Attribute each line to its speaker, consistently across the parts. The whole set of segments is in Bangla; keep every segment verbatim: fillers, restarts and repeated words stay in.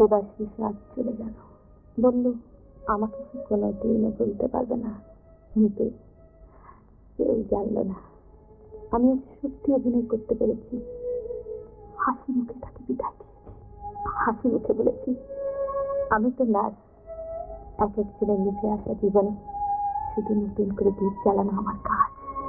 Speaker 1: দেবাশিস আজ চলে গেল। বলল আমাকে সে কোনোদিনও বলতে পারবে না, কিন্তু কেউ জানলো না আমি আজ সত্যি অভিনয় করতে পেরেছি। হাসি মুখে তাকে বিদায় দিয়েছি, হাসি মুখে বলেছি আমি তো নার্স, এক একজনের নিভে আসা জীবনে শুধু নতুন করে দীপ জ্বালানো আমার কাজ।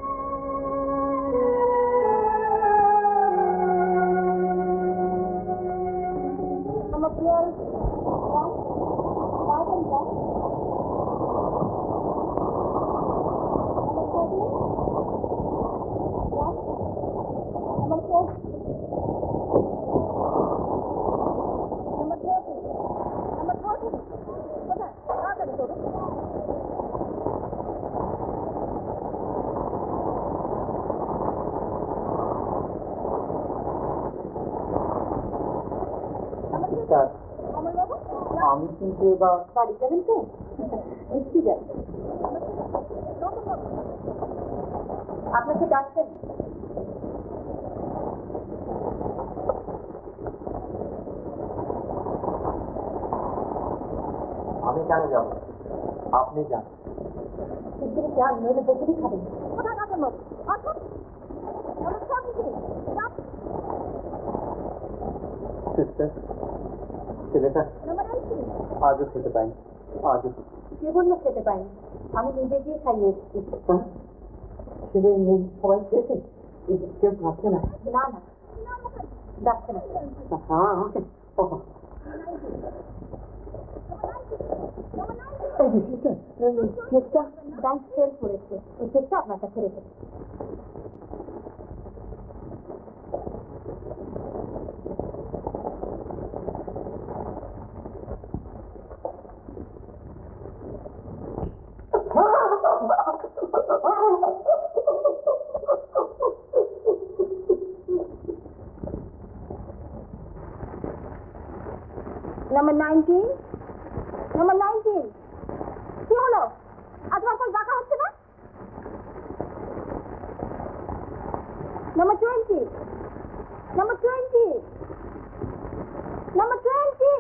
Speaker 2: আমি কিন্তু এবার বাড়ি যাবেন তো? নিশ্চয়ই যাবেন। আপনাকে ডাকছেন। আমি কেন যাব? আপনি যান। শিগগিরই যান, নইলে বকুনি খাবেন। কোথায় যাবেন? সিস্টার, ছেলেটা আজও খেতে পাইনি। আজও কে বললো খেতে পাইনি? আমি নিজে গিয়ে খাইয়ে এসেছি। ছেলে সবাই খেয়েছে, কেউ খাচ্ছে না। না না, ডাকছে না। হ্যাঁ আমাকে চেকটা ব্যাংক ফেল করেছে, ওই চেকটা আপনার কাছে রেখেছে।
Speaker 1: Number nineteen? Number nineteen? কি হলো? আজ আপনার ডাকা হচ্ছে না? Number twenty? Number twenty? Number twenty?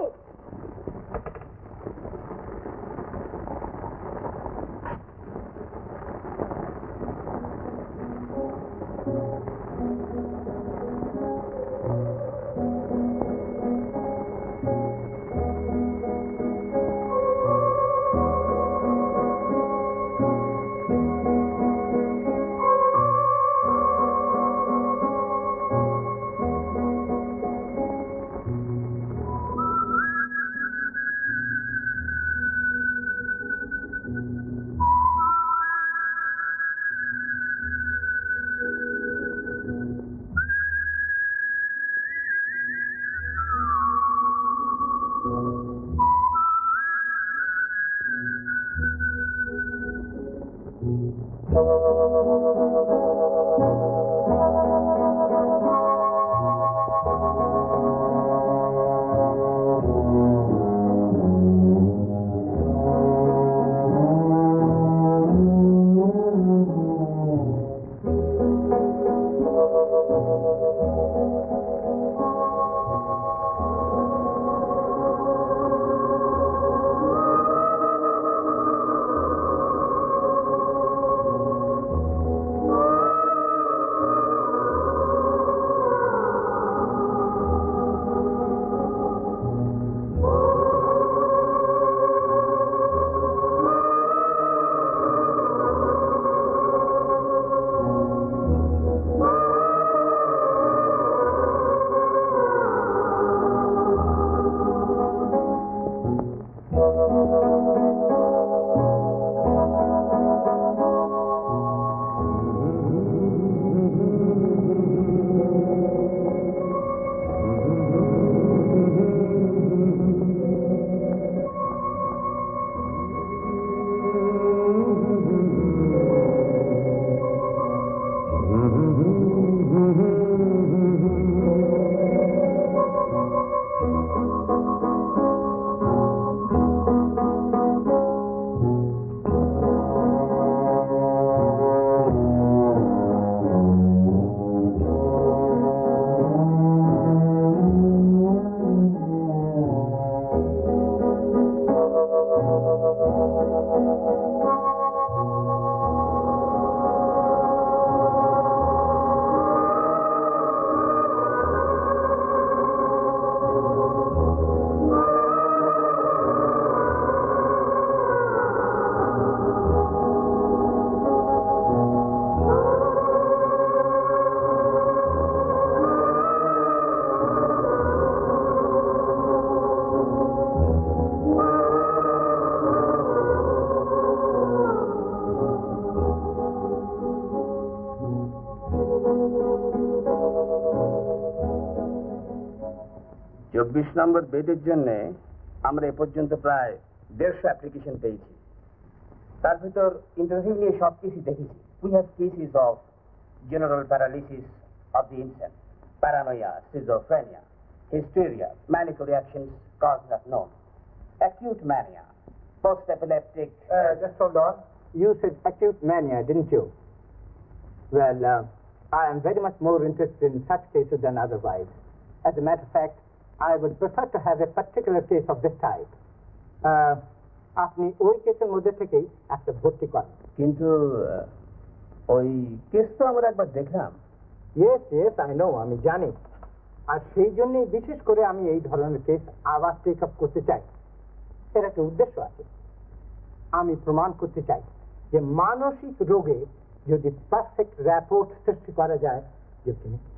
Speaker 3: বিশ নম্বর বেডের জন্য আমরা এ পর্যন্ত প্রায় দেড়শো অ্যাপ্লিকেশন পেয়েছি। তার ভিতর ইন্টারভিউ নিয়ে সব কিছু দেখেছি। We have cases of general paralysis of the insane, paranoia, schizophrenia, hysteria, manic reactions, cause not known, acute mania, post-epileptic...
Speaker 4: Uh, just hold on. You said acute mania, didn't you? Well, uh, I am very much more interested in such cases than otherwise. As a matter of fact, I would prefer to have a particular case of this type. Uh, আপনি ওই কেসের মধ্যে থেকেই একটা ভর্তি করেন।
Speaker 3: কিন্তু ওই কেস তো আমরা একবার দেখলাম।
Speaker 4: ইয়েস ইয়েস আই নো, আমি জানি। আর সেই জন্যই বিশেষ করে আমি এই ধরনের কেস আবার টেক আপ করতে চাই। এর একটা উদ্দেশ্য আছে। আমি প্রমাণ করতে চাই যে মানসিক রোগে যদি পারফেক্ট র্যাপোর্ট সৃষ্টি করা যায়, যে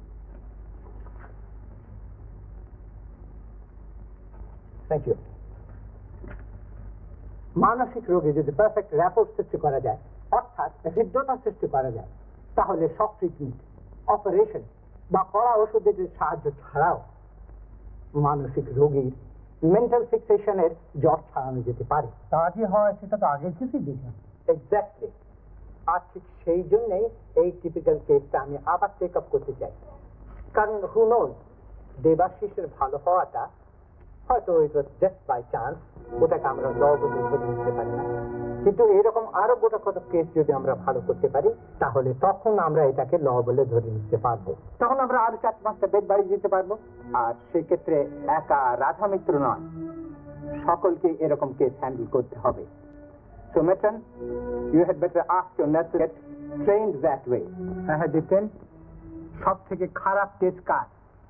Speaker 4: থ্যাংক ইউ, মানসিক রোগে যদি পারফেক্ট র্যাপোর্ট সৃষ্টি করা যায়, অর্থাৎ হৃদ্যতা সৃষ্টি করা যায়, তাহলে সব ট্রিটমেন্ট, অপারেশন বা কড়া ওষুধের সাহায্য ছাড়াও মানসিক রোগীর মেন্টাল ফিক্সেশনের জ্বর ছাড়ানো যেতে পারে। তা যে হয় সেটা তো আগের কিছুই দেখলাম। এক্স্যাক্টলি। আর ঠিক সেই জন্যই এই টিপিক্যাল কেসটা আমি আবার চেক আপ করতে চাই। কারণ হু নোজ, দেবাশিসের ভালো হওয়াটা হয়তো it was just by chance, ওটাকে আমরা ল বলে ধরে নিতে পারি না। কিন্তু এরকম আরো গোটা কত কেস যদি আমরা ভালো করতে পারি, তাহলে তখন আমরা এটাকে ল বলে ধরে নিতে পারবো। তখন আমরা আরো চার পাঁচটা বেড বাড়ি দিতে পারবো। আর সেক্ষেত্রে একা রাধা মিত্র নয়, সকলকে এরকম কেস হ্যান্ডেল করতে হবে। So, Matron, you had better ask your nurse to get trained that way. হ্যাঁ হ্যাঁ দেখতেন, সব থেকে খারাপ কেস কাজ।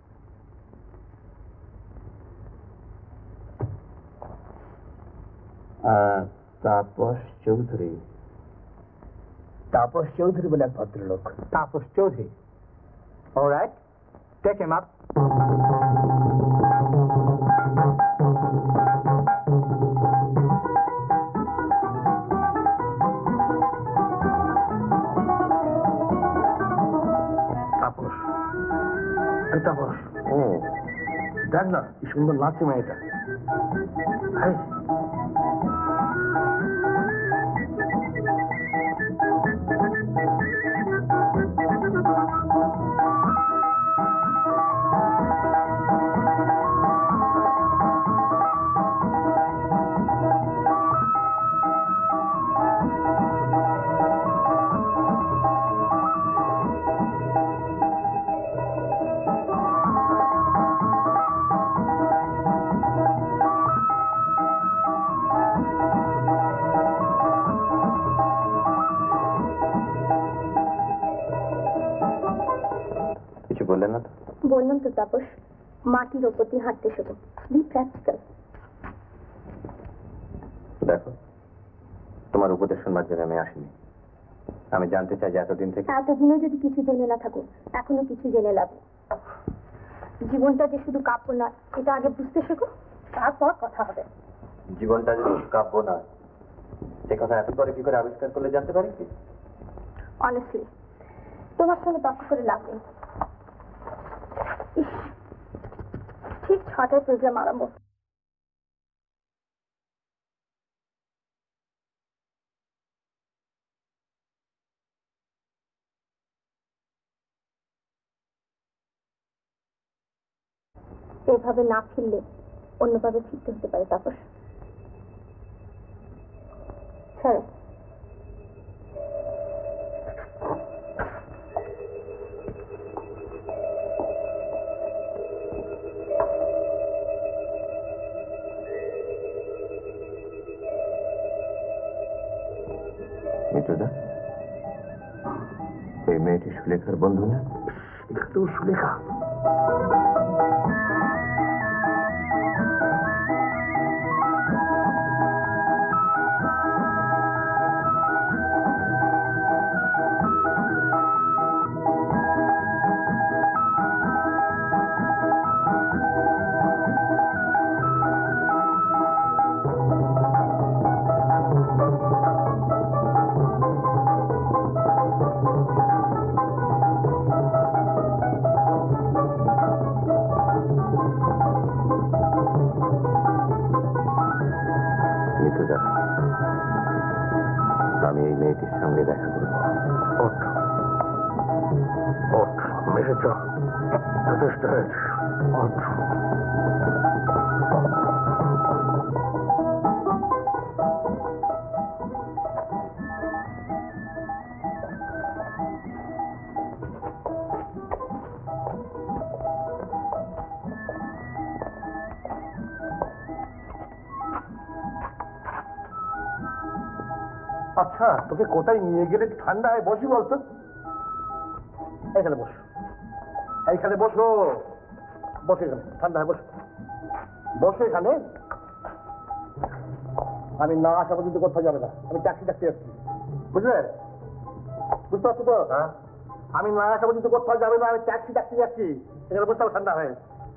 Speaker 3: তাপস চৌধুরী, তাপস চৌধুরী বলে এক ভদ্রলোক।
Speaker 4: Tapas Chowdhury, all right, take him up.
Speaker 3: Tapas, এই তাপস, ও দেখ না কি সুন্দর নাচে মেয়েটা।
Speaker 1: বললাম তো তাপস, মাটির ওপর দিয়ে হাঁটতে শেখো, বি প্র্যাকটিক্যাল।
Speaker 5: দেখো, তোমার উপদেশ শোনার জন্য আমি আসিনি। আমি জানতে চাই যে এতদিন থেকে
Speaker 1: এতদিনও যদি কিছু জেনে না থাকো, এখনো কিছু জেনে লাভ। জীবনটা যে শুধু কাব্য নয়, এটা আগে বুঝতে শেখো, তারপর কথা হবে।
Speaker 5: জীবনটা যে শুধু কাব্য নয়, সে কথা এত করে কি করে আবিষ্কার করলে জানতে পারি কি?
Speaker 1: অনেস্টলি তোমার সঙ্গে তর্ক করে লাভ নেই। ঠিক ছটায় প্রোগ্রাম আরম্ভ। এভাবে না ফিরলে অন্যভাবে ফিরতে হতে পারে তাপস। ছাড়ো।
Speaker 5: মিত্রদা, এই মেয়েটি সুলেখার বন্ধু না?
Speaker 3: একটু সুলেখা।
Speaker 5: এই মেয়েটির সঙ্গে দেখা করব।
Speaker 6: ওঠ ওঠ মেসেছ, যথেষ্ট হয়েছে, ওঠ। আচ্ছা, তোকে কোথায় নিয়ে গেলে ঠান্ডা হয় বসি বলতো? এখানে বস, এইখানে বসো, বসে এখানে ঠান্ডা হয়, বসো বসো এখানে। আমি না আসা পর্যন্ত কোথাও যাবে না, আমি ট্যাক্সি ট্যাক্সি যাচ্ছি, বুঝলে? বুঝতে পারছো তো? হ্যাঁ, আমি না আসা পর্যন্ত কোথাও যাবে না, আমি ট্যাক্সি ট্যাক্সি যাচ্ছি, এখানে বসতে হবে ঠান্ডা হয়ে।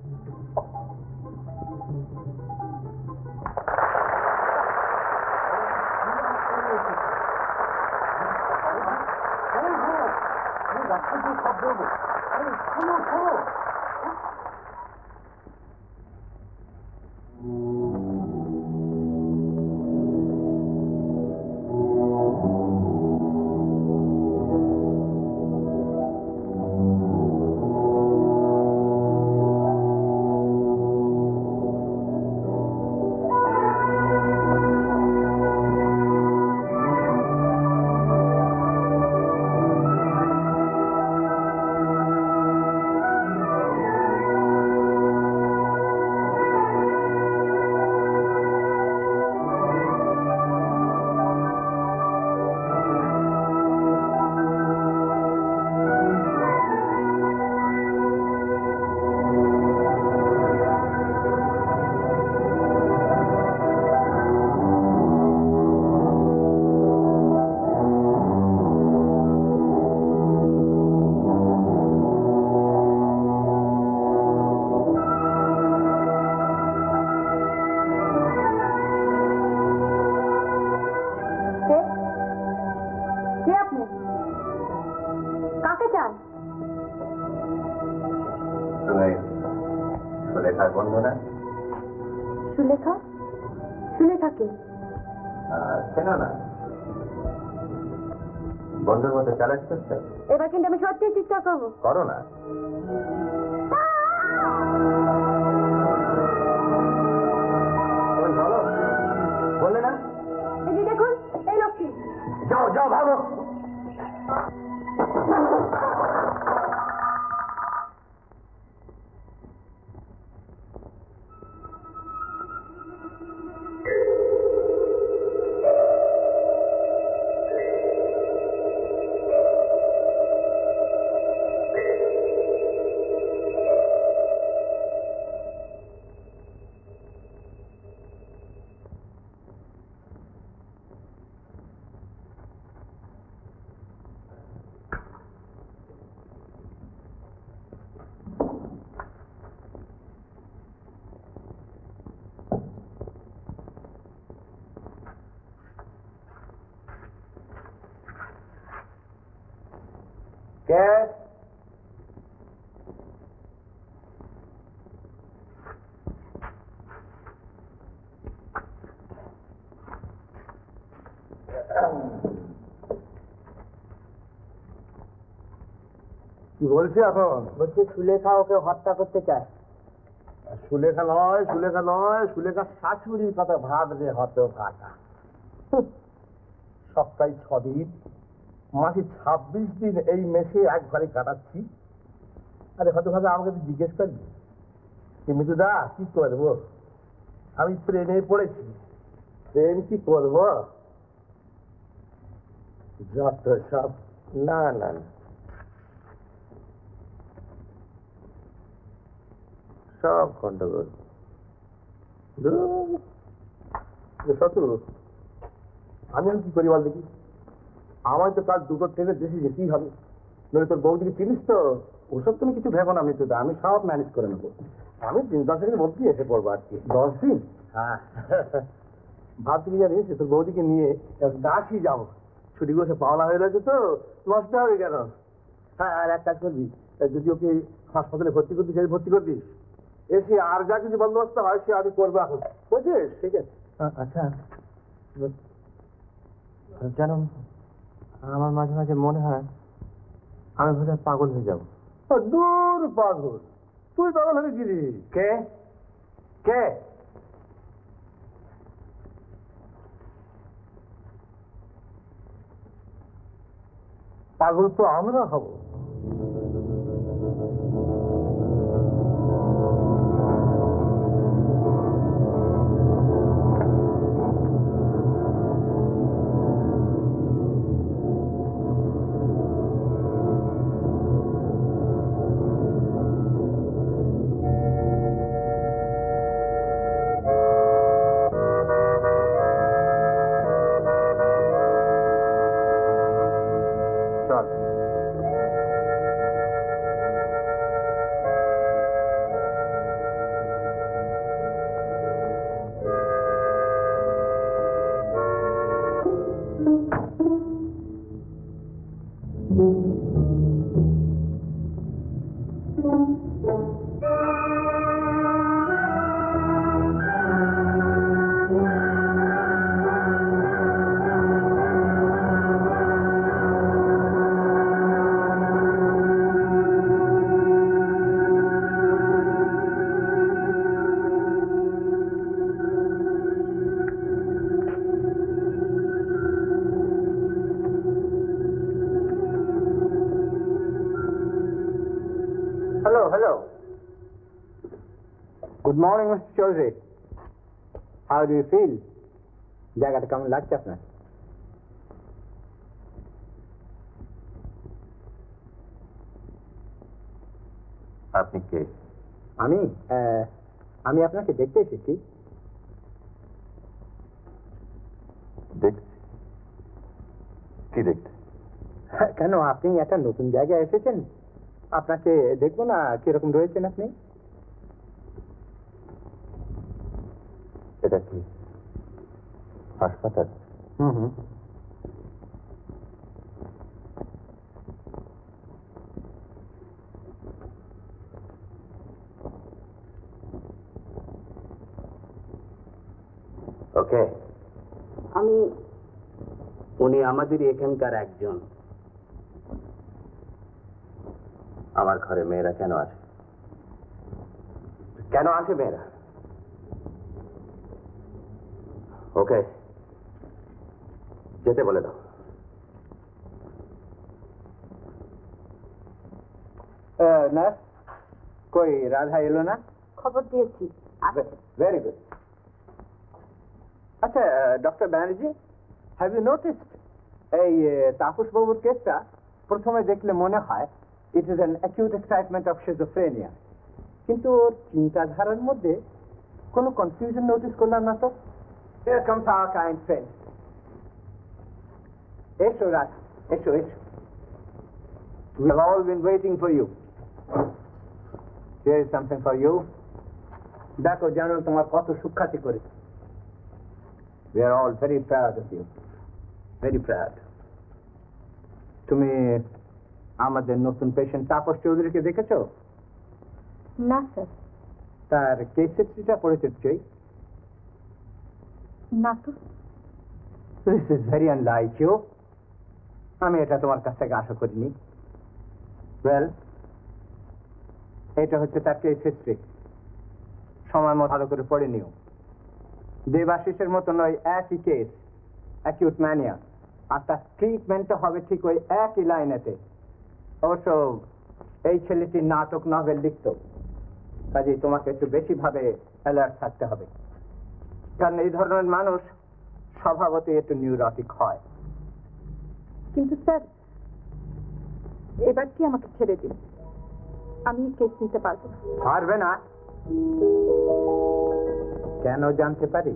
Speaker 5: সুলেখার বন্ধু না?
Speaker 1: সুলেখা? সুলেখাকে
Speaker 5: চেনো না? বন্ধুর মতো চালাচ করছে।
Speaker 1: এবার কিন্তু আমি সত্যি চিৎকার করবো।
Speaker 5: করো না। বলো, বললে না?
Speaker 1: এই যে দেখুন, এই লক্ষ্মী।
Speaker 6: যাও যাও ভাবো। কে? কি বলছি এখন?
Speaker 2: বলছি সুলেখা ওকে হত্যা করতে চায়।
Speaker 6: সুলেখা নয়, সুলেখা নয়, সুলেখা শাশুড়ির কথা ভাব রে, হত কাটা। সপ্তাহে ছদিন, মাসে ছাব্বিশ দিন এই মেসে এক ঘরে কাটাচ্ছি। আরে হয়তো ভাবে আমাকে তুই জিজ্ঞেস করবি মৃদুদা কি করবো, আমি প্রেমে পড়েছি, প্রেম কি করবো? যত সব।
Speaker 5: না না না, সব গন্ডগোল।
Speaker 6: শত্রু, আমি আর কি করি বল দেখি? আমার তো কাল দুটো ট্রেনে দেশে যেতেই হবে, নইলে তোর বৌদিকে চিনিস তো। ওসব তুমি কিছু ভেবো না মৃত্যুদা, আমি সব ম্যানেজ করে নেবো। আমি দিন দশ দিনের মধ্যেই এসে পড়বো আর কি। দশ দিন? হ্যাঁ। ভাবছি কি জানিস, তোর বৌদিকে নিয়ে কাশি যাবো, ছুটিগুলো সে পাওনা হয়ে রয়েছে তো, নষ্ট হবে কেন? হ্যাঁ, আর এক কাজ করবি, যদি ওকে হাসপাতালে ভর্তি করবি, সে ভর্তি করবি, এসে আর যা কিছু বন্দোবস্ত হয় সে আমি করবো এখন, বুঝছিস? ঠিক আছে।
Speaker 5: আচ্ছা, যেন আমার মাঝে মাঝে মনে হয় আমি বোধ হয় পাগল হয়ে যাব।
Speaker 6: দূর পাগল, তুই পাগল হবি কি রে?
Speaker 5: কে কে
Speaker 6: পাগল তো আমরা হব।
Speaker 5: চল।
Speaker 4: Hello hello, good morning mister Chowdhury. How do you feel? জায়গাটা কেমন লাগছে আপনার?
Speaker 5: আপনি কে?
Speaker 4: আমি আহ, আমি আপনাকে দেখতে এসেছি।
Speaker 5: দেখছি। কি দেখতে?
Speaker 4: কেন, আপনি একটা নতুন জায়গায় এসেছেন, আপনাকে দেখবো না কিরকম রয়েছেন আপনি?
Speaker 5: এটা কি হাসপাতাল?
Speaker 4: হুম হুম।
Speaker 3: ওকে, আমি উনি আমাদের এখানকার একজন।
Speaker 5: আমার ঘরে মেয়েরা কেন আসে?
Speaker 3: কেন আসে মেয়েরা?
Speaker 5: ওকে, যেতে বলে দাও।
Speaker 4: নার্স, কই রাধা এলো না?
Speaker 1: খবর দিয়েছি।
Speaker 4: Very good. আচ্ছা doctor Banerjee, have you noticed এই তাপস বাবুর কেসটা প্রথমে দেখলে মনে হয় it is an acute excitement of schizophrenia, কিন্তু ওর চিন্তাধারার মধ্যে কোনো কনফিউশন নোটিস করলাম না তো। Here comes our kind friend. এসো রাধা, এসো এসো। We have all been waiting for you. Here is something for you. দেখো জানো তোমার কত সুখ্যাতি করে। We are all very proud of you. Very proud. তুমি আমাদের নতুন পেশেন্ট তাপস চৌধুরীকে দেখেছো?
Speaker 1: না স্যার।
Speaker 4: তার কেস হিস্ট্রিটা পড়েছো নিশ্চয়ই?
Speaker 1: না তো।
Speaker 4: This is very unlike you. আমি এটা তোমার কাছ থেকে আশা করিনি। ওয়েল, এটা হচ্ছে তার কেস হিস্ট্রি। সময় মতো ভালো করে পড়ে নিও। দেবাশিসের মতো নয়, একই কেস, অ্যাকিউট ম্যানিয়া, আর তার ট্রিটমেন্টটা হবে ঠিক ওই একই লাইনেতে। অবশ্য এই ছেলেটি নাটক নভেল লিখত, কাজেই তোমাকে একটু বেশিভাবে অ্যালার্ট থাকতে হবে, কারণ এই ধরনের মানুষ স্বভাবতই একটু নিউরোটিক হয়।
Speaker 1: কিন্তু স্যার, এবার কি আমাকে ছেড়ে দিন, আমি কেস নিতে পারবো না।
Speaker 4: পারবে না? কেন জানতে পারি?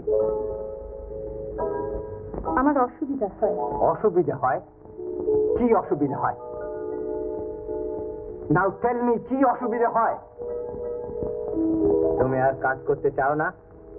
Speaker 1: আমার অসুবিধা হয়।
Speaker 4: অসুবিধা হয়? কি অসুবিধা হয়? নাও টেল মি, কি অসুবিধা হয়? তুমি আর কাজ করতে চাও না?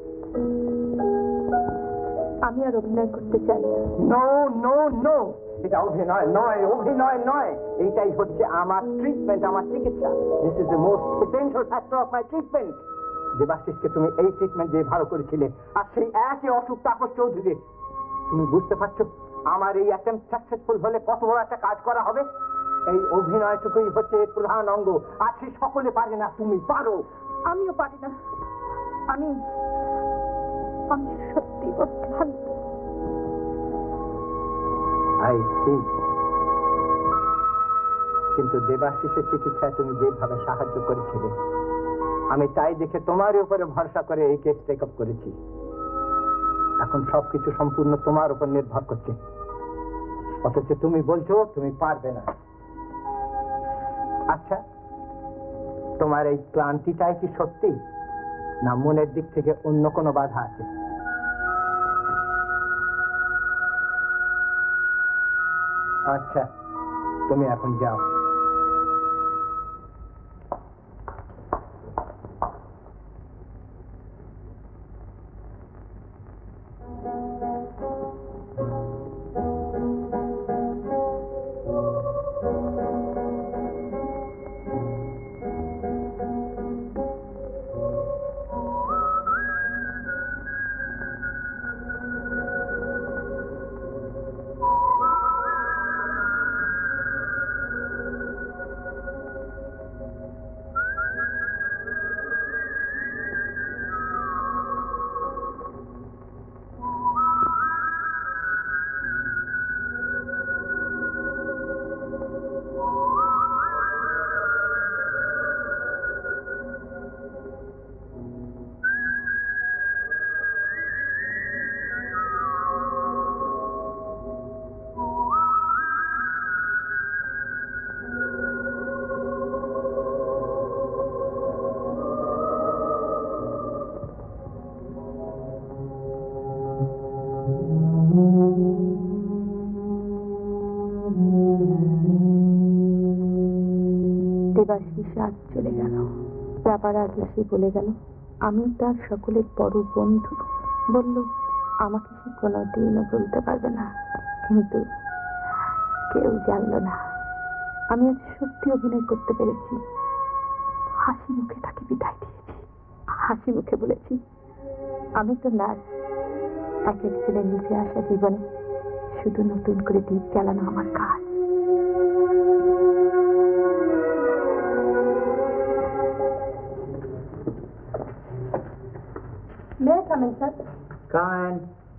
Speaker 1: আমি আর অভিনয় করতে চাই না।
Speaker 4: নো নো নো, এটা অভিনয় নয়, অভিনয় নয়, এইটাই হচ্ছে আমার ট্রিটমেন্ট, আমার চিকিৎসা। This is the most essential factor of my treatment. দেবাশিসকে তুমি এই ট্রিটমেন্ট দিয়ে ভালো করেছিলে, আর সেই একই অসুখ তাপস চৌধুরী। তুমি বুঝতে পারছো আমার এই অ্যাটেম্প সাকসেসফুল হলে কত বড় একটা কাজ করা হবে। এই অভিনয়টুকুই হচ্ছে এর প্রধান অঙ্গ, আর সে সকলে পারে না, তুমি পারো।
Speaker 1: আমিও পারি না। আমি আমি সত্যি ক্লান্ত।
Speaker 4: I see. কিন্তু দেবাশিসের চিকিৎসায় তুমি যেভাবে সাহায্য করেছিলে, আমি তাই দেখে তোমার উপরে ভরসা করে এই কেস টেক আপ করেছি। এখন সবকিছু সম্পূর্ণ তোমার উপর নির্ভর করছে, অথচ তুমি বলছো তুমি পারবে না। আচ্ছা, তোমার এই ক্লান্তিটাই কি সত্যি, না মনের দিক থেকে অন্য কোনো বাধা আছে? আচ্ছা, তুমি এখন যাও।
Speaker 1: দেবাশিস আজ চলে গেল। যাবার আগে সে বলে গেল আমি তার সকলের বড় বন্ধু। বলল আমাকে সে কোনোদিনও বলতে পারবে না, কিন্তু কেউ জানল না আমি আজ সত্যি অভিনয় করতে পেরেছি। হাসি মুখে তাকে বিদায় দিয়েছি, হাসি মুখে বলেছি আমি তো নার্স। এক একজনের নিভে আসা জীবনে শুধু নতুন করে দ্বীপ জ্বালানো আমার কাজ। May I come in, sir?
Speaker 4: Come in.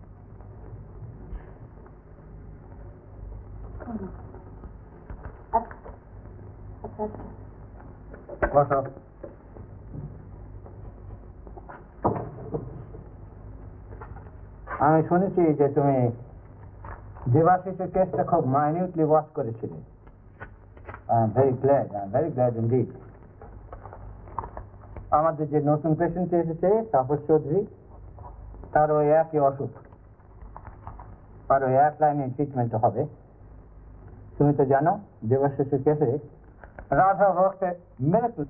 Speaker 1: আচ্ছা আচ্ছা।
Speaker 4: বসো। আমি শুনেছি যে তুমি দেবাশিসের কেসটা খুব মাইনিউটলি ওয়াচ করেছিলে। I am very glad, I am very glad indeed. আমাদের যে নতুন পেশেন্ট এসেছে তাপস চৌধুরী, তার ওই একই অসুখ, আর ওই এক লাইনে ট্রিটমেন্ট হবে। তুমি তো জানো দেবাশিসের কেসে রাধা ভক্তে মিরাকল,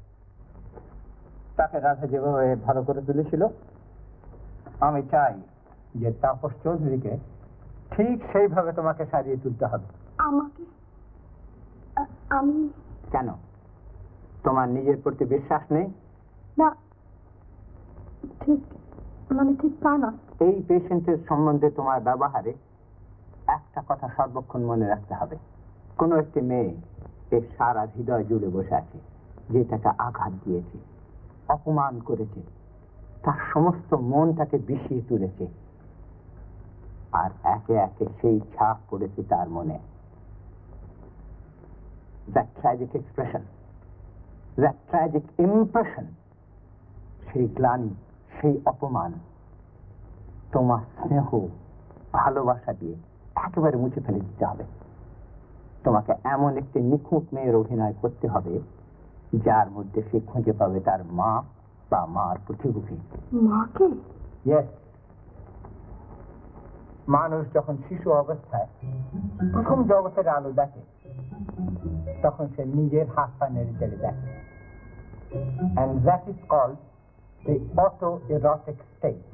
Speaker 4: তাকে রাধা যেভাবে ভালো করে তুলেছিল, আমি চাই যে তাপস চৌধুরীকে ঠিক সেইভাবে তোমাকে সারিয়ে তুলতে হবে।
Speaker 1: আমাকে? আমি?
Speaker 4: কেন, তোমার নিজের প্রতি বিশ্বাস নেই?
Speaker 1: না, ঠিক মানে ঠিক তা না।
Speaker 4: এই পেশেন্টের সম্বন্ধে তোমার ব্যবহারে একটা কথা সর্বক্ষণ মনে রাখতে হবে। কোনো একটি মেয়ে এর সারা হৃদয় জুড়ে বসে আছে, যেটাকে আঘাত দিয়েছে, অপমান করেছে, তার সমস্ত মনটাকে বিষিয়ে তুলেছে, আর একে একে সেই ছাপ পড়েছে তার মনে। That tragic expression, that tragic impression, সেই গ্লানি, সেই অপমান তোমার স্নেহ ভালোবাসা দিয়ে একেবারে মুছে ফেলে দিতে হবে। তোমাকে এমন একটি নিখুঁত মেয়ের অভিনয় করতে হবে যার মধ্যে সে খুঁজে পাবে তার মা বা মার প্রতিরূপী।
Speaker 1: মাকে?
Speaker 4: ইয়েস। মানুষ যখন শিশু অবস্থায় প্রথম জগতের আলো দেখে, তখন সে নিজের হাত পা নেড়ে চেড়ে দেখে, and that is called the autoerotic stage.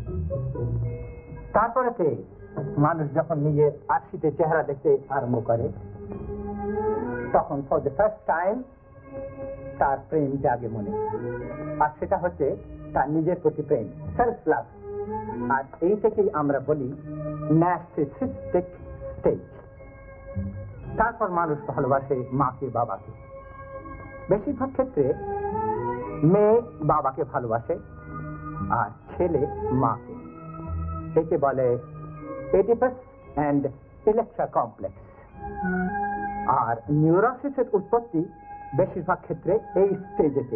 Speaker 4: তারপরে মানুষ যখন নিজের আশিতে চেহারা দেখতে আরম্ভ করে, তখন ফর দ্য ফার্স্ট টাইম তার প্রেম জাগে মনে, আর সেটা হচ্ছে তার নিজের প্রতি প্রেম, সেলফ লাভ। আর এইটাকেই আমরা বলি ন্যার্সিসিস্টিক স্টেজ। তারপর মানুষ ভালোবাসে মাকে বাবাকে। বেশিরভাগ ক্ষেত্রে মেয়ে বাবাকে ভালোবাসে আর ছেলে মাকে। একে বলে এডিপাস অ্যান্ড ইলেকট্রা কমপ্লেক্স। আর নিউরোসিসের উৎপত্তি বেশিরভাগ ক্ষেত্রে এই স্টেজেতে।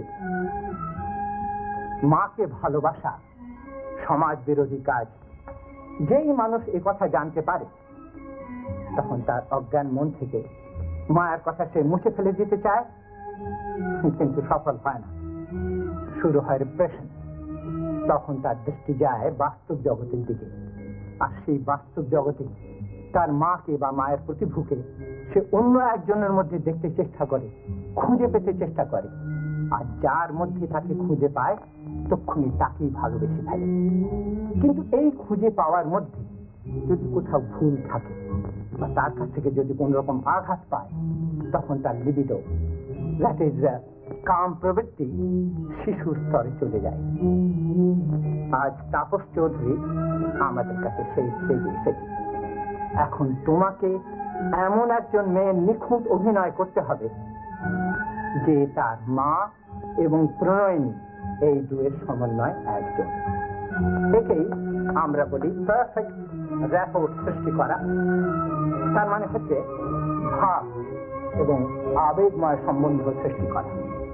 Speaker 4: মাকে ভালোবাসা সমাজ বিরোধী কাজ। যেই মানুষ এ কথা জানতে পারে তখন তার অজ্ঞান মন থেকে মায়ের কথা সে মুছে ফেলে দিতে চায়, কিন্তু সফল হয় না। শুরু হয় রিপ্রেশন। তখন তার দৃষ্টি যায় বাস্তব জগতের দিকে, আর সেই বাস্তব জগতে তার মাকে বা মায়ের প্রতিভূকে সে অন্য একজনের মধ্যে দেখতে চেষ্টা করে, খুঁজে পেতে চেষ্টা করে। আর যার মধ্যে তাকে খুঁজে পায় তক্ষুনি তাকেই ভালোবেসে ফেলে। কিন্তু এই খুঁজে পাওয়ার মধ্যে যদি কোথাও ভুল থাকে বা তার কাছ থেকে যদি কোন রকম আঘাত পায়, তখন তার লিবিডো, দ্যাট ইজ কাম প্রবৃত্তি, শিশু স্তরে চলে যায়। আজ তাপস চৌধুরী আমাদের কাছে সেই স্টেজে এসেছে। এখন তোমাকে এমন একজন মেয়ের নিখুঁত অভিনয় করতে হবে যে তার মা এবং প্রণয়িনী এই দুয়ের সমন্বয় একজন। একেই আমরা বলি পারফেক্ট র্যাপোর্ট সৃষ্টি করা। তার মানে হচ্ছে ভাব এবং আবেগময় সম্বন্ধ সৃষ্টি করা।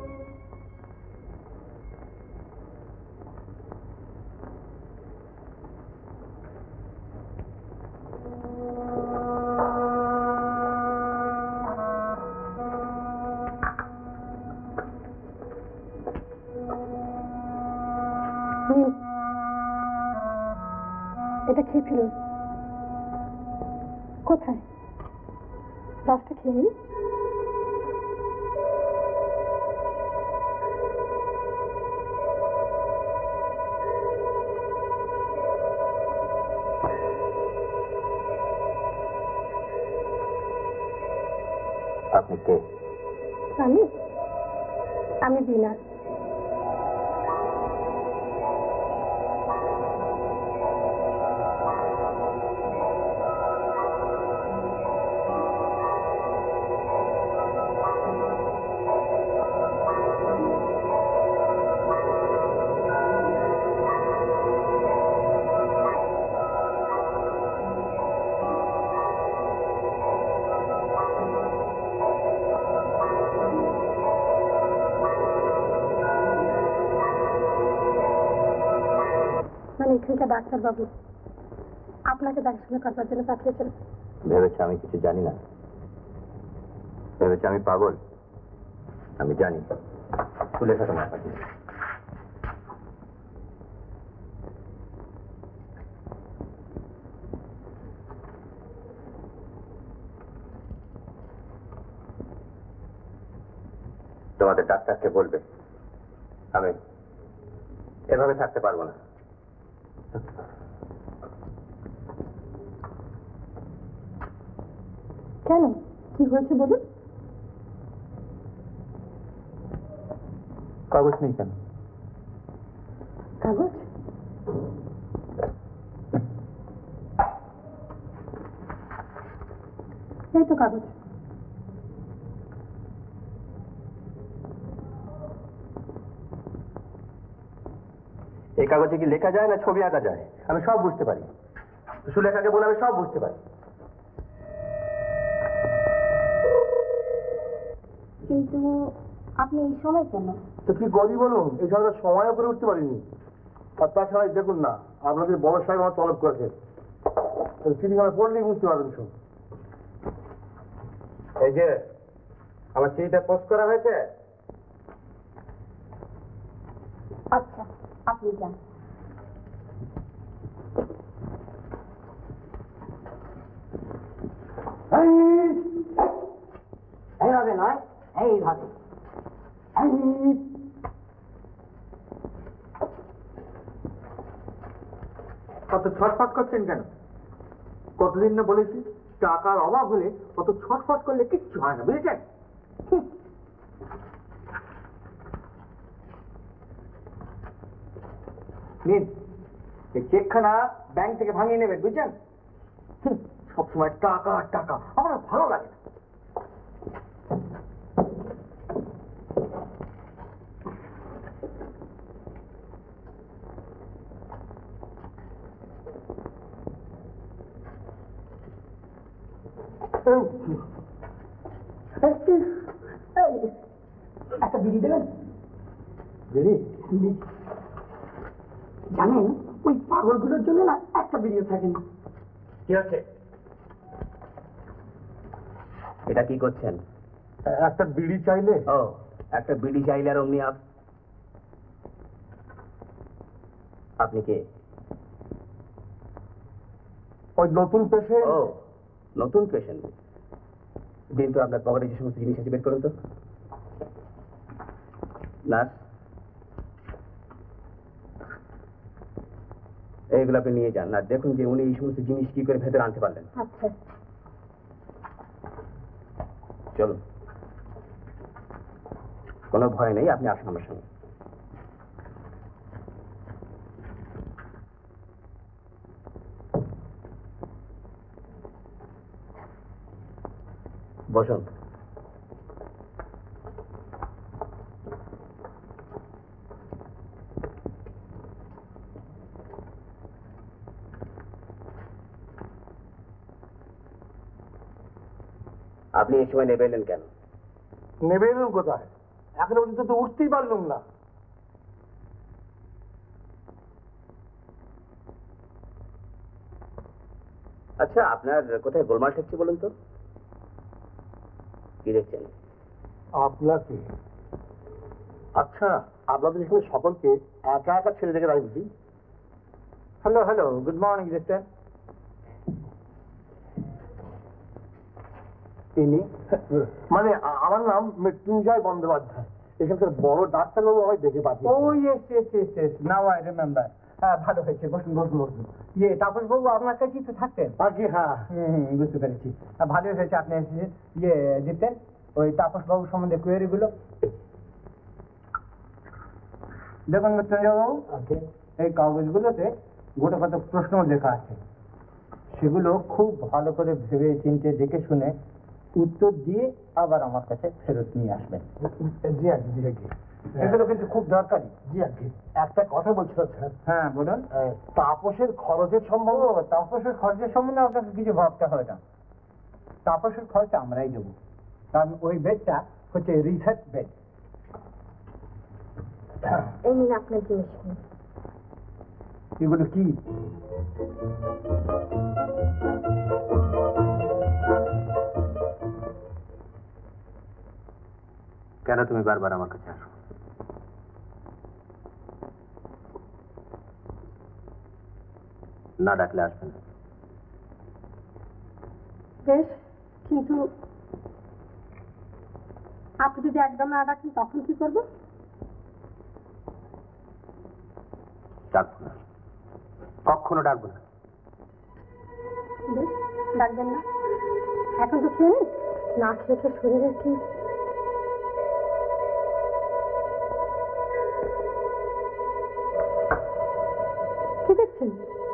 Speaker 1: এটা খেয়ে ফেলুন। কোথায়? রসটা খেয়ে নিন।
Speaker 5: আপনি কে?
Speaker 1: আমি আমি বিনা। মানে এখানকার ডাক্তারবাবু আপনাকে দেখাশোনা করবার জন্য পাঠিয়েছেন।
Speaker 5: ভেবেছে আমি কিছু জানি না? ভেবেছে আমি পাগল? আমি জানি। খুলে থাকা না পাঠিয়ে তোমাদের ডাক্তারকে বলবে আমি এভাবে থাকতে পারবো না।
Speaker 1: কেন, কি হয়েছে বলুন?
Speaker 5: কাগজ নেই কেন?
Speaker 1: কাগজ? এই তো কাগজ।
Speaker 5: এই কাগজে কি লেখা যায় না ছবি আঁকা যায়? আমি সব বুঝতে পারি। সুলেখাকে বলে আমি সব বুঝতে পারি।
Speaker 1: কিন্তু আপনি এই সময় কেন?
Speaker 6: তো কি করি বলুন, এই সময় সময় করে উঠতে পারিনি। আর তাছাড়া দেখুন না, আপনাদের বড় সাহেব আমার তলব করেছে, চিঠিখানা পড়লেই বুঝতে পারবেন সব।
Speaker 5: এই যে আমার চিঠিটা পোস্ট করা হয়েছে।
Speaker 1: আচ্ছা, আপনি যান।
Speaker 4: এইভাবে নয়, এইভাবে। কত ছটফট করছেন কেন? কতদিন না বলেছি টাকার অভাব হলে কত ছটফট করলে কিচ্ছু হয় না, বুঝেছেন? নিন, এই চেকখানা ব্যাংক থেকে ভাঙিয়ে নেবেন, বুঝছেন?
Speaker 6: সবসময় টাকা আর টাকা, আমার আর ভালো লাগে না।
Speaker 4: একটা বিড়ি দেবেন?
Speaker 6: বিড়ি?
Speaker 4: জানেন ওই পাগলগুলোর জন্য না একটা বিড়িও থাকে না।
Speaker 3: কি হচ্ছে? এটা কি করছেন?
Speaker 6: একটা বিড়ি চাইলে?
Speaker 3: ও, একটা বিড়ি চাইলে আর অমনি আপ আপনি কে?
Speaker 6: ওই নতুন পেশেন্ট।
Speaker 3: ও, নতুন পেশেন্ট। দিন তো আপনার পকেটে যে সমস্ত জিনিস আছে বের করুন তো। নার্স, এইগুলো আপনি নিয়ে যান আর দেখুন যে উনি এই সমস্ত জিনিস কি করে ভেতরে আনতে পারলেন।
Speaker 1: আচ্ছা।
Speaker 3: চলুন, কোনো ভয় নেই, আপনি আসুন আমার সঙ্গে। বসুন। আপনি এই সময় নেবে এলেন কেন?
Speaker 6: নেবে এলেন কোথায়? এখনো পর্যন্ত তো উঠতেই পারলাম না।
Speaker 3: আচ্ছা, আপনার কোথায় গোলমাল ঠেকছে বলুন তো? কি দেখছেন?
Speaker 6: আপনাকে? আচ্ছা, আপনাদের এখানে সকলকে একা একা ছেড়ে রেখে রাখি বুঝি?
Speaker 4: Hello hello, good morning doctor.
Speaker 6: তিনি মানে আ- আমার নাম মৃত্যুঞ্জয় বন্দ্যোপাধ্যায়, এখানকার বড় ডাক্তারবাবু আমায় দেখে
Speaker 4: ও
Speaker 6: পাঠিয়ে।
Speaker 4: Yes yes yes yes, now I remember. হ্যাঁ, ভালো হয়েছে, বসুন বসুন বসুন। ইয়ে তাপস বাবু আপনার কাছেই তো থাকতেন?
Speaker 6: আগে হ্যাঁ।
Speaker 4: হুম হুম, বুঝতে পেরেছি। আহ, ভালোই হয়েছে আপনি এসেছেন। ইয়ে দিতেন ওই তাপস বাবু সম্বন্ধে কোয়েরিগুলো। দেখুন মৃত্যুঞ্জয় বাবু,
Speaker 6: আগে
Speaker 4: এই কাগজগুলোতে গোটা কত প্রশ্ন লেখা আছে, সেগুলো খুব ভালো করে ভেবে চিন্তে দেখে শুনে উত্তর দিয়ে আবার আমার কাছে ফেরত নিয়ে আসবেন।
Speaker 6: জি আগে জি আগে
Speaker 4: এগুলো কিন্তু খুব দরকারি।
Speaker 6: জি আগে একটা কথা বলছিলাম স্যার,
Speaker 4: হ্যাঁ বলুন।
Speaker 6: আহ, তাপসের খরচের সম্ভব?
Speaker 4: ও, তাপসের খরচের সম্বন্ধে আপনাকে কিছু ভাবতে হবে না। তাপসের খরচ আমরাই দেবো, কারণ ওই বেডটা হচ্ছে রিসার্চ বেড।
Speaker 1: এই নিন আপনার জিনিস।
Speaker 4: এগুলো কি?
Speaker 3: কেন তুমি বারবার আমার কাছে আসো? না ডাকলে আসবে না।
Speaker 1: বেশ, কিন্তু আপনি যদি একদম না ডাকেন তখন কি করব?
Speaker 3: ডাকবো না, কখনো ডাকবো না।
Speaker 1: বেশ, ডাকবেন না। এখন তো খেয়ে নিন, না খেয়ে খেয়ে শরীরের কি কি দেখছেন?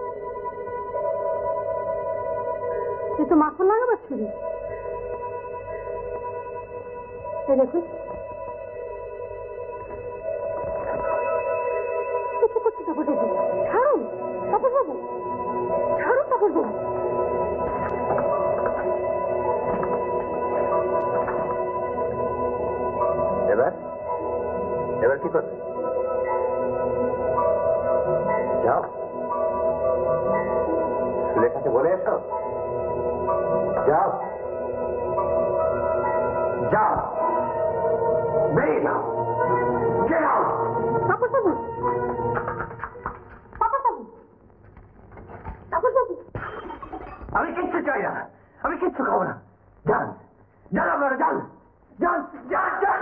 Speaker 1: এ তো মাখন লাগাবার ছুরি। এই দেখুন, এ কি করছে তাপস বাবু? ছাড়ুন তাপস বাবু, ছাড়ুন তাপস বাবু।
Speaker 3: এবার এবার কি করবে? যাও, সুলেখাকে বলে এসো। যাও যাও, বেরিয়ে যাও। Get out!
Speaker 1: তাপস বাবু, তাপস বাবু, তাপস বাবু।
Speaker 3: আমি কিচ্ছু চাই না, আমি কিচ্ছু খাবো না। যান যান, আপনারা যান যান যান যান।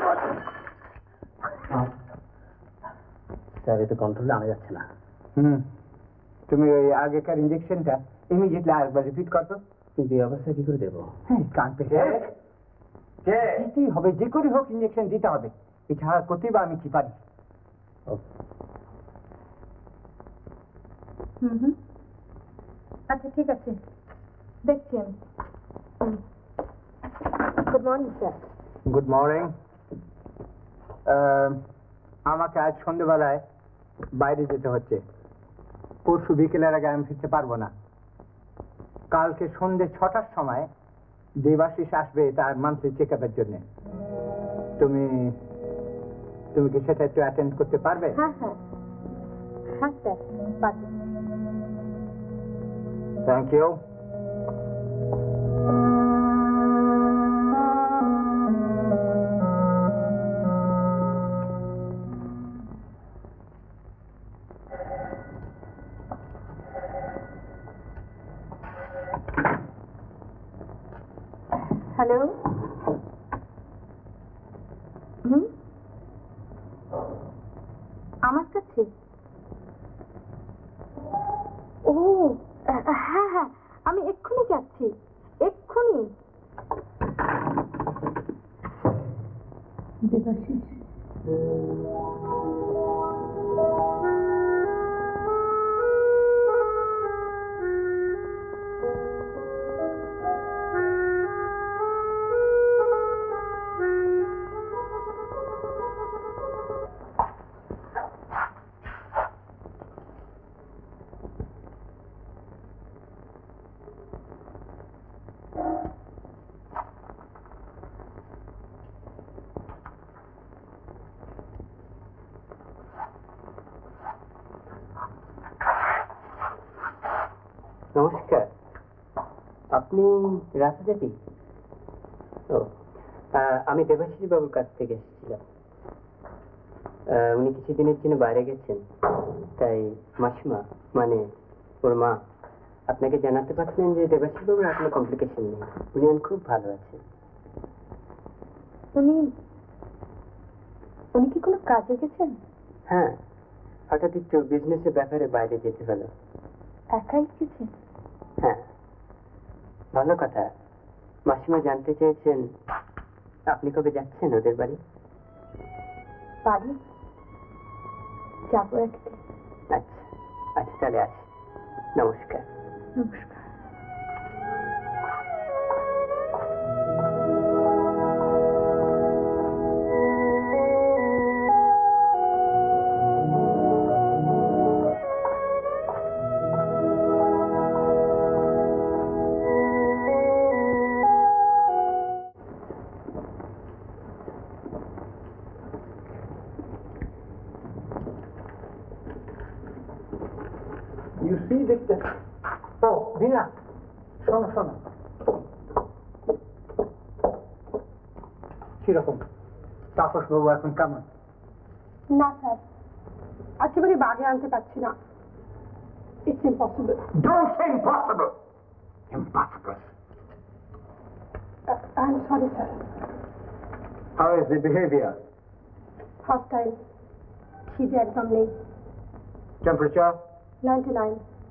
Speaker 3: স্যার, এতে কন্ট্রোলে আনা যাচ্ছে না।
Speaker 4: হুম, তুমি ওই আগেকার ইঞ্জেকশনটা ইমিডিয়েটলি আরেকবার রিপিট করতো।
Speaker 3: কিন্তু এই অবস্থায় কি করে দেবো?
Speaker 4: হ্যাঁ, কান পেটে দিতেই হবে, যে করে হোক ইঞ্জেকশন দিতে হবে। এছাড়া করতেই বা আমি কি পারি?
Speaker 1: হুম হুম, আচ্ছা ঠিক আছে, দেখছি আমি। Good morning sir.
Speaker 4: Good morning. আমাকে আজ সন্ধ্যেবেলায় বাইরে যেতে হচ্ছে। পরশু বিকেলের আগে আমি ফিরতে পারবো না। কালকে সন্ধ্যে ছটার সময় দেবাশিস আসবে তার মান্থলি চেক আপের জন্য। তুমি তুমি কি সেটা একটু অ্যাটেন্ড করতে পারবে?
Speaker 1: হ্যাঁ হ্যাঁ হ্যাঁ স্যার পারবো।
Speaker 4: Thank you.
Speaker 1: হ্যালো। হুম আমার কাছে? ও হ্যাঁ হ্যাঁ আমি এক্ষুনি যাচ্ছি, এক্ষুনি। দেবাশিস
Speaker 2: নমস্কার, আপনি রাধাদেবী? ও, আমি দেবাশিস বাবুর কাছ থেকে এসেছিলাম। উনি কিছুদিনের জন্য বাইরে গেছেন, তাই মাসিমা মানে ওর মা আপনাকে জানাতে পারছিলেন যে দেবাশিস বাবুর আর কোনো কমপ্লিকেশন নেই, উনি খুব ভালো আছেন।
Speaker 1: উনি উনি কি কোনো কাজে গেছেন?
Speaker 2: হ্যাঁ, হঠাৎ একটু বিজনেসের ব্যাপারে বাইরে যেতে হলো।
Speaker 1: একাই গেছেন?
Speaker 2: হ্যাঁ, ভালো কথা। মাসিমা জানতে চেয়েছেন আপনি কবে যাচ্ছেন ওদের বাড়ি।
Speaker 1: বাড়ি যাবো একদিন।
Speaker 2: আচ্ছা আচ্ছা, তাহলে আসি। নমস্কার।
Speaker 1: নমস্কার।
Speaker 4: You see that? Oh, Veena, শোনো শোনো। কিরকম তাপস বাবু এখন কেমন?
Speaker 1: না স্যার, একেবারে বাগে আনতে পারছি না। It's impossible.
Speaker 4: Don't say impossible. Impossible.
Speaker 1: I am sorry sir.
Speaker 4: How is the behavior?
Speaker 1: First time খিদে একদম নেই।
Speaker 4: Temperature?
Speaker 1: Ninety nine.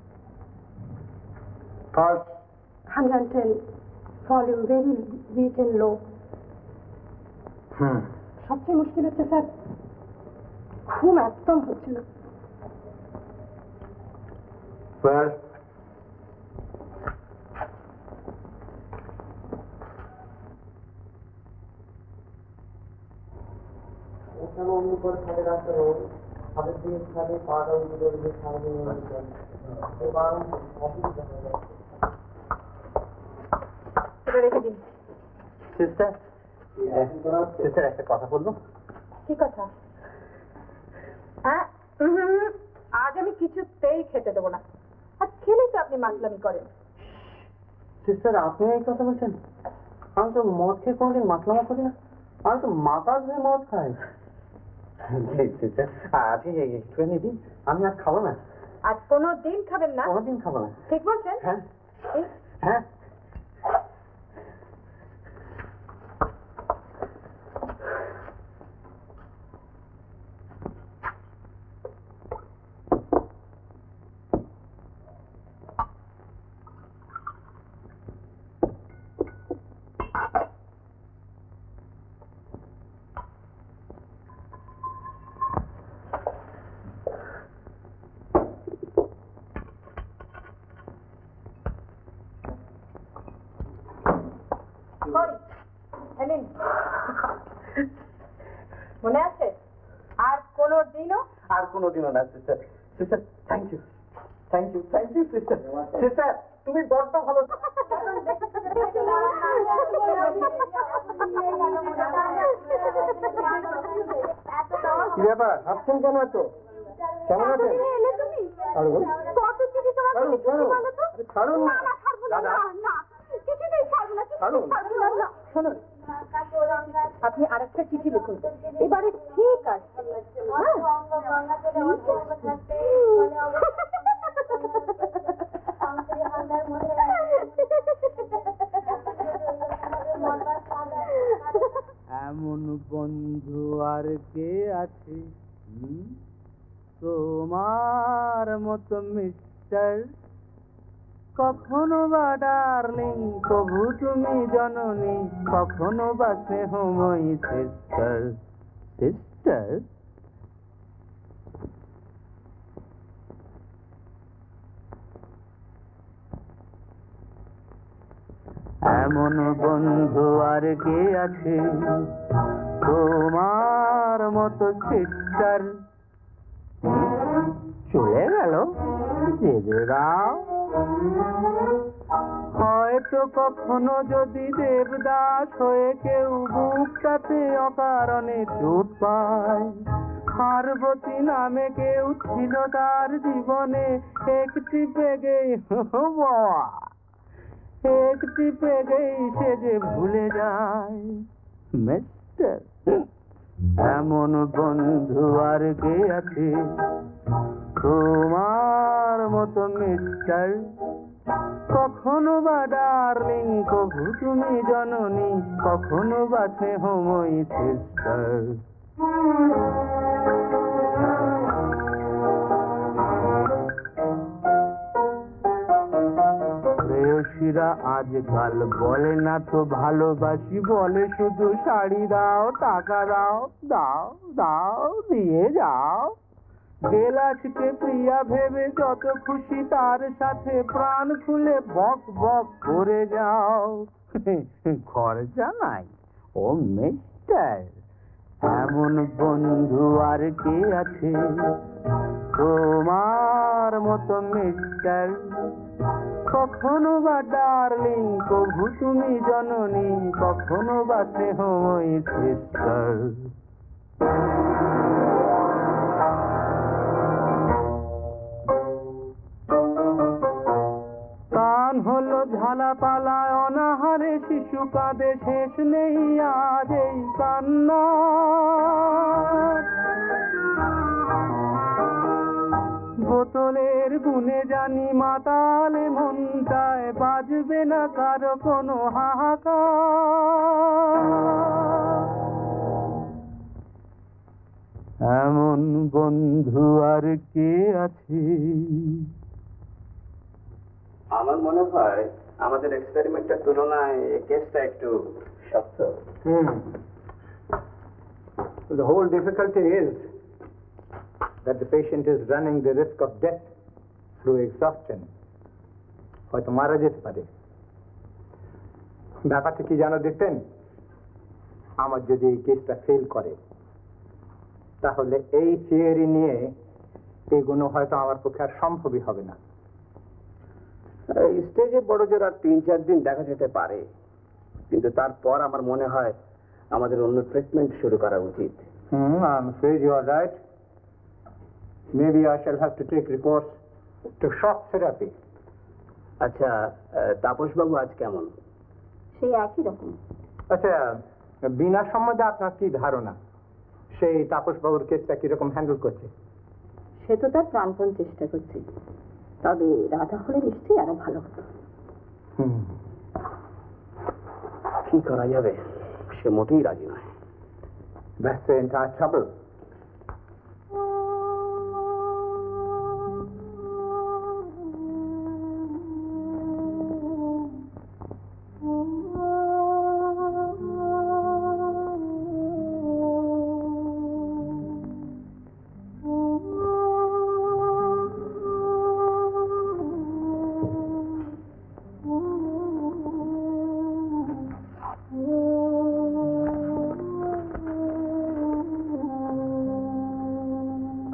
Speaker 4: Pulse?
Speaker 1: Hundred ten. Volume very weak and low.
Speaker 4: Hmm.
Speaker 1: সবচেয়ে মুশকিল হচ্ছে স্যার, ঘুম একদম হচ্ছে না।
Speaker 4: Well,
Speaker 1: এটা রেখে দিন।
Speaker 2: সিস্টার, সিস্টার একটা কথা বলবো।
Speaker 1: কি কথা? হ্যাঁ, উহুম, আজ আমি কিছুতেই খেতে দেবো না। আর খেলেই তো আপনি মাতলামি করেন।
Speaker 2: সিস্টার, আপনি এই কথা বলছেন? আমি তো মদ খেয়ে কোনোদিন মাতলামা করি না। আমি তো মাতাল হয়ে মদ খাই। সিস্টার, আজকে একটুখানি দিন, আমি আর খাবো না।
Speaker 1: আজ কোনো দিন খাবেন না?
Speaker 2: কোনোদিন খাবো না।
Speaker 1: ঠিক বলছেন?
Speaker 2: হ্যাঁ
Speaker 1: এই,
Speaker 2: হ্যাঁ।
Speaker 1: হেলেন, মনে আছে? আর কোনো দিনও
Speaker 2: আর কোনোদিনও না sister. Sister thank you, thank you, thank you sister. Sister তুমি বড্ড ভালো।
Speaker 6: কি ব্যাপার, হাসছেন কেন এত? কেমন আছেন?
Speaker 1: এলে তুমি
Speaker 6: আর বল।
Speaker 1: কত চিঠি তোমার
Speaker 6: ছাড়ুন,
Speaker 1: কাছে
Speaker 6: ছাড়ুন।
Speaker 1: বলো তো?
Speaker 6: আরে ছাড়ুন না।
Speaker 1: না, না, ছাড়বো না,
Speaker 6: দাদা।
Speaker 1: না, না, কিছুতেই ছাড়বো না, কিছুতেই
Speaker 6: ছাড়ুন।
Speaker 1: ছাড়বো না, না।
Speaker 6: শোনুন,
Speaker 1: আপনি আরেকটা চিঠি লিখুন, এবারে ঠিক আছে।
Speaker 2: এমন বন্ধু আর কে আছে তোমার মতো মিস্টার, কখনো বা ডার্লিং কভু তুমি জননী, কখনো বা স্নেহময়ী সিস্টার। সিস্টার এমন বন্ধু আর কে আছে তোমার মতো সিস্টার। চলে গেল যেতে দাও। হয়তো কখনো যদি দেবদাস হয়ে কেউ বুকটাতে অকারণে চোট পায়, পার্বতী নামে কেউ ছিল তার জীবনে, একটি পেগেই বাবা একটি পেগেই সে যে ভুলে যায় মিস্টার। এমন বন্ধু আর কে আছে তোমার মতো মিস্টার, কখনো বা ডার্লিং কভু তুমি জননী, কখনো বা স্নেহময়ী সিস্টার। প্রেয়সীরা আজকাল বলে না তো ভালোবাসি, বলে শুধু শাড়ি দাও, টাকা দাও, দাও দাও দিয়ে যাও। গেলাসকে প্রিয়া ভেবে যত খুশি তার সাথে প্রাণ খুলে বক বক করে যাও। খরচা নাই ও মিস্টার। এমন বন্ধু আর কে আছে তোমার মতো মিস্টার, কখনো বা ডার্লিং কভু তুমি জননী, কখনো বা স্নেহময়ী সিস্টার। কান হলো ঝালা পালায় অনাহারে শিশু কাঁদে, শেষ নেই আজ এই কান্না। বোতলের গুনে জানি মাতালে মনটায়, বাজবে না কারো কোনো হাহাকার। এমন বন্ধু আর কে আছে?
Speaker 3: আমার মনে হয় আমাদের এক্সপেরিমেন্টের তুলনায় এই কেসটা একটু শক্ত।
Speaker 4: Hmm. The whole difficulty is that the patient is running the risk of death through exhaustion. হয়তো মারা যেতে পারে। ব্যাপারটা কি জানো দেখতেন, আমার যদি এই কেসটা ফেল করে তাহলে এই থিওরি নিয়ে এগুলো হয়তো আমার পক্ষে আর সম্ভবই হবে না।
Speaker 3: স্টেজে বড় জোর আর তিন চার দিন দেখা যেতে পারে, কিন্তু তারপর আমার মনে হয় আমাদের অন্য ট্রিটমেন্ট শুরু করা উচিত।
Speaker 4: Hmm, I'm afraid you are right. Maybe I shall have to take recourse to shock therapy.
Speaker 3: আচ্ছা, তাপস বাবু আজ কেমন?
Speaker 1: সেই একই রকম।
Speaker 4: আচ্ছা, বিনা সম্বন্ধে আপনার কি ধারণা, সেই তাপস বাবুর কেসটা কিরকম হ্যান্ডেল করছে?
Speaker 1: সে তো তার প্রাণপণ চেষ্টা করছে, তবে রাধা হলে নিশ্চয়ই আরো ভালো হতো।
Speaker 4: হুম,
Speaker 3: কি করা যাবে, সে মোটেই রাজি নয়।
Speaker 4: That's the entire trouble.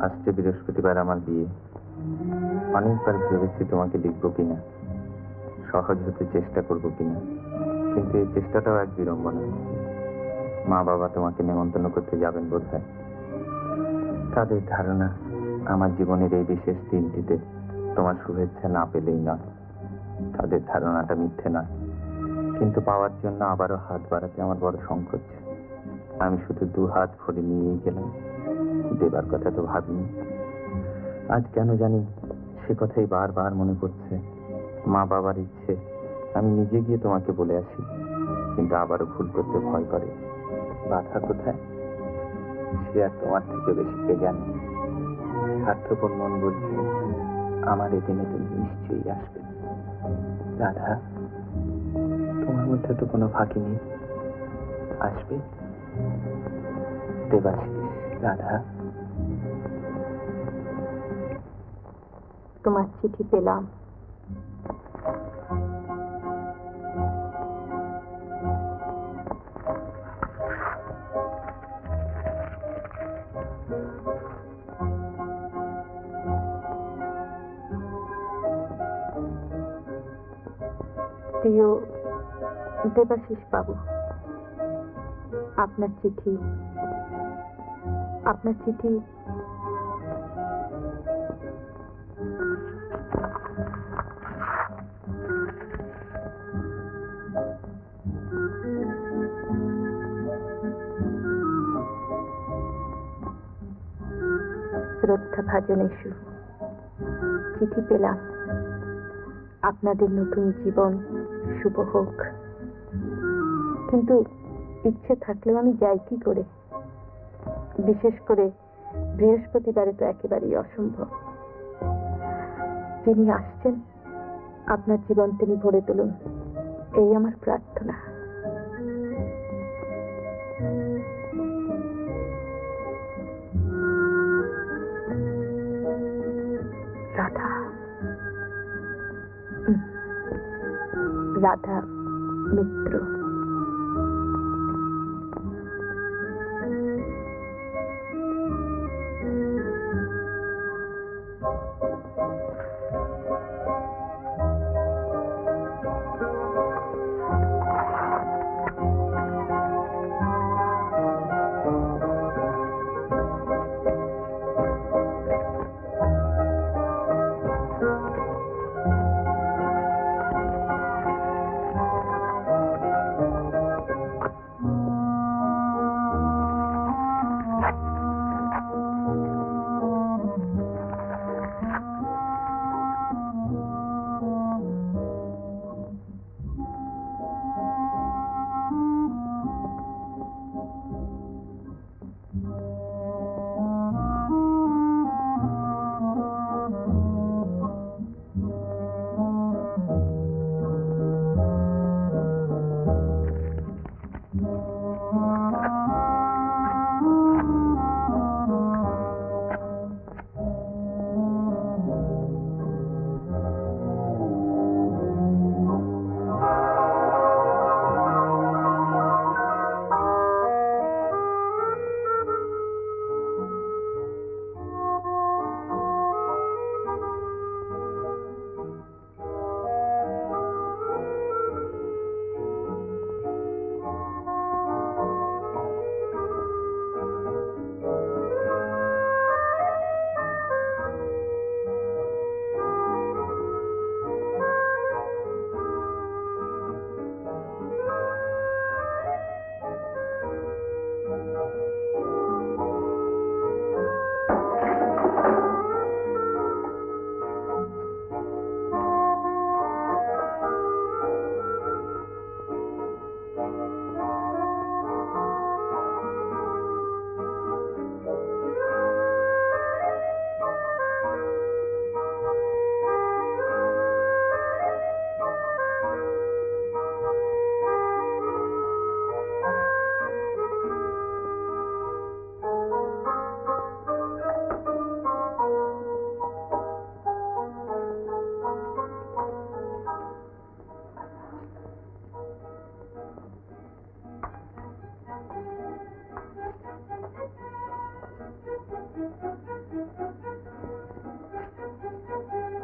Speaker 5: আসছে বৃহস্পতিবার আমার বিয়ে। অনেকবার ভেবেছি তোমাকে লিখবো কিনা, সহজ হতে চেষ্টা করবো কিনা, কিন্তু এই চেষ্টাটাও এক বিড়ম্বনা। মা বাবা তোমাকে নেমন্তন্ন করতে যাবেন বোধ হয়। তাদের ধারণা আমার জীবনের এই বিশেষ দিনটিতে তোমার শুভেচ্ছা না পেলেই নয়। তাদের ধারণাটা মিথ্যে নয়, কিন্তু পাওয়ার জন্য আবারও হাত বাড়াতে আমার বড় সংকোচ। আমি শুধু দু হাত ভরে নিয়েই গেলাম, দেবার কথা তো ভাবিনি। আজ কেন জানি সে কথাই বারবার মনে পড়ছে। মা বাবার ইচ্ছে আমি নিজে গিয়ে তোমাকে বলে আসি, কিন্তু আবারও ভুল করতে ভয় করে। বাধা কোথায় সে আর তোমার থেকে বেশি কে জানে। স্বার্থপর মন বলছে আমার এই দিনে তুমি নিশ্চয়ই আসবে। রাধা, তোমার মধ্যে তো কোনো ফাঁকি নেই, আসবে? দেবাশিস, রাধা।
Speaker 1: তোমার চিঠি পেলাম। প্রিয় দেবাশিস বাবু, আপনার চিঠি আপনার চিঠি শ্রদ্ধা ভাজন এসু, চিঠি পেলাম। আপনাদের নতুন জীবন শুভ হোক, কিন্তু ইচ্ছে থাকলেও আমি যাই কি করে? বিশেষ করে বৃহস্পতিবারে তো একেবারেই অসম্ভব। যিনি আসছেন আপনার জীবন তিনি ভরে তুলুন, এই আমার প্রার্থনা। রাধা রাধা মিত্র।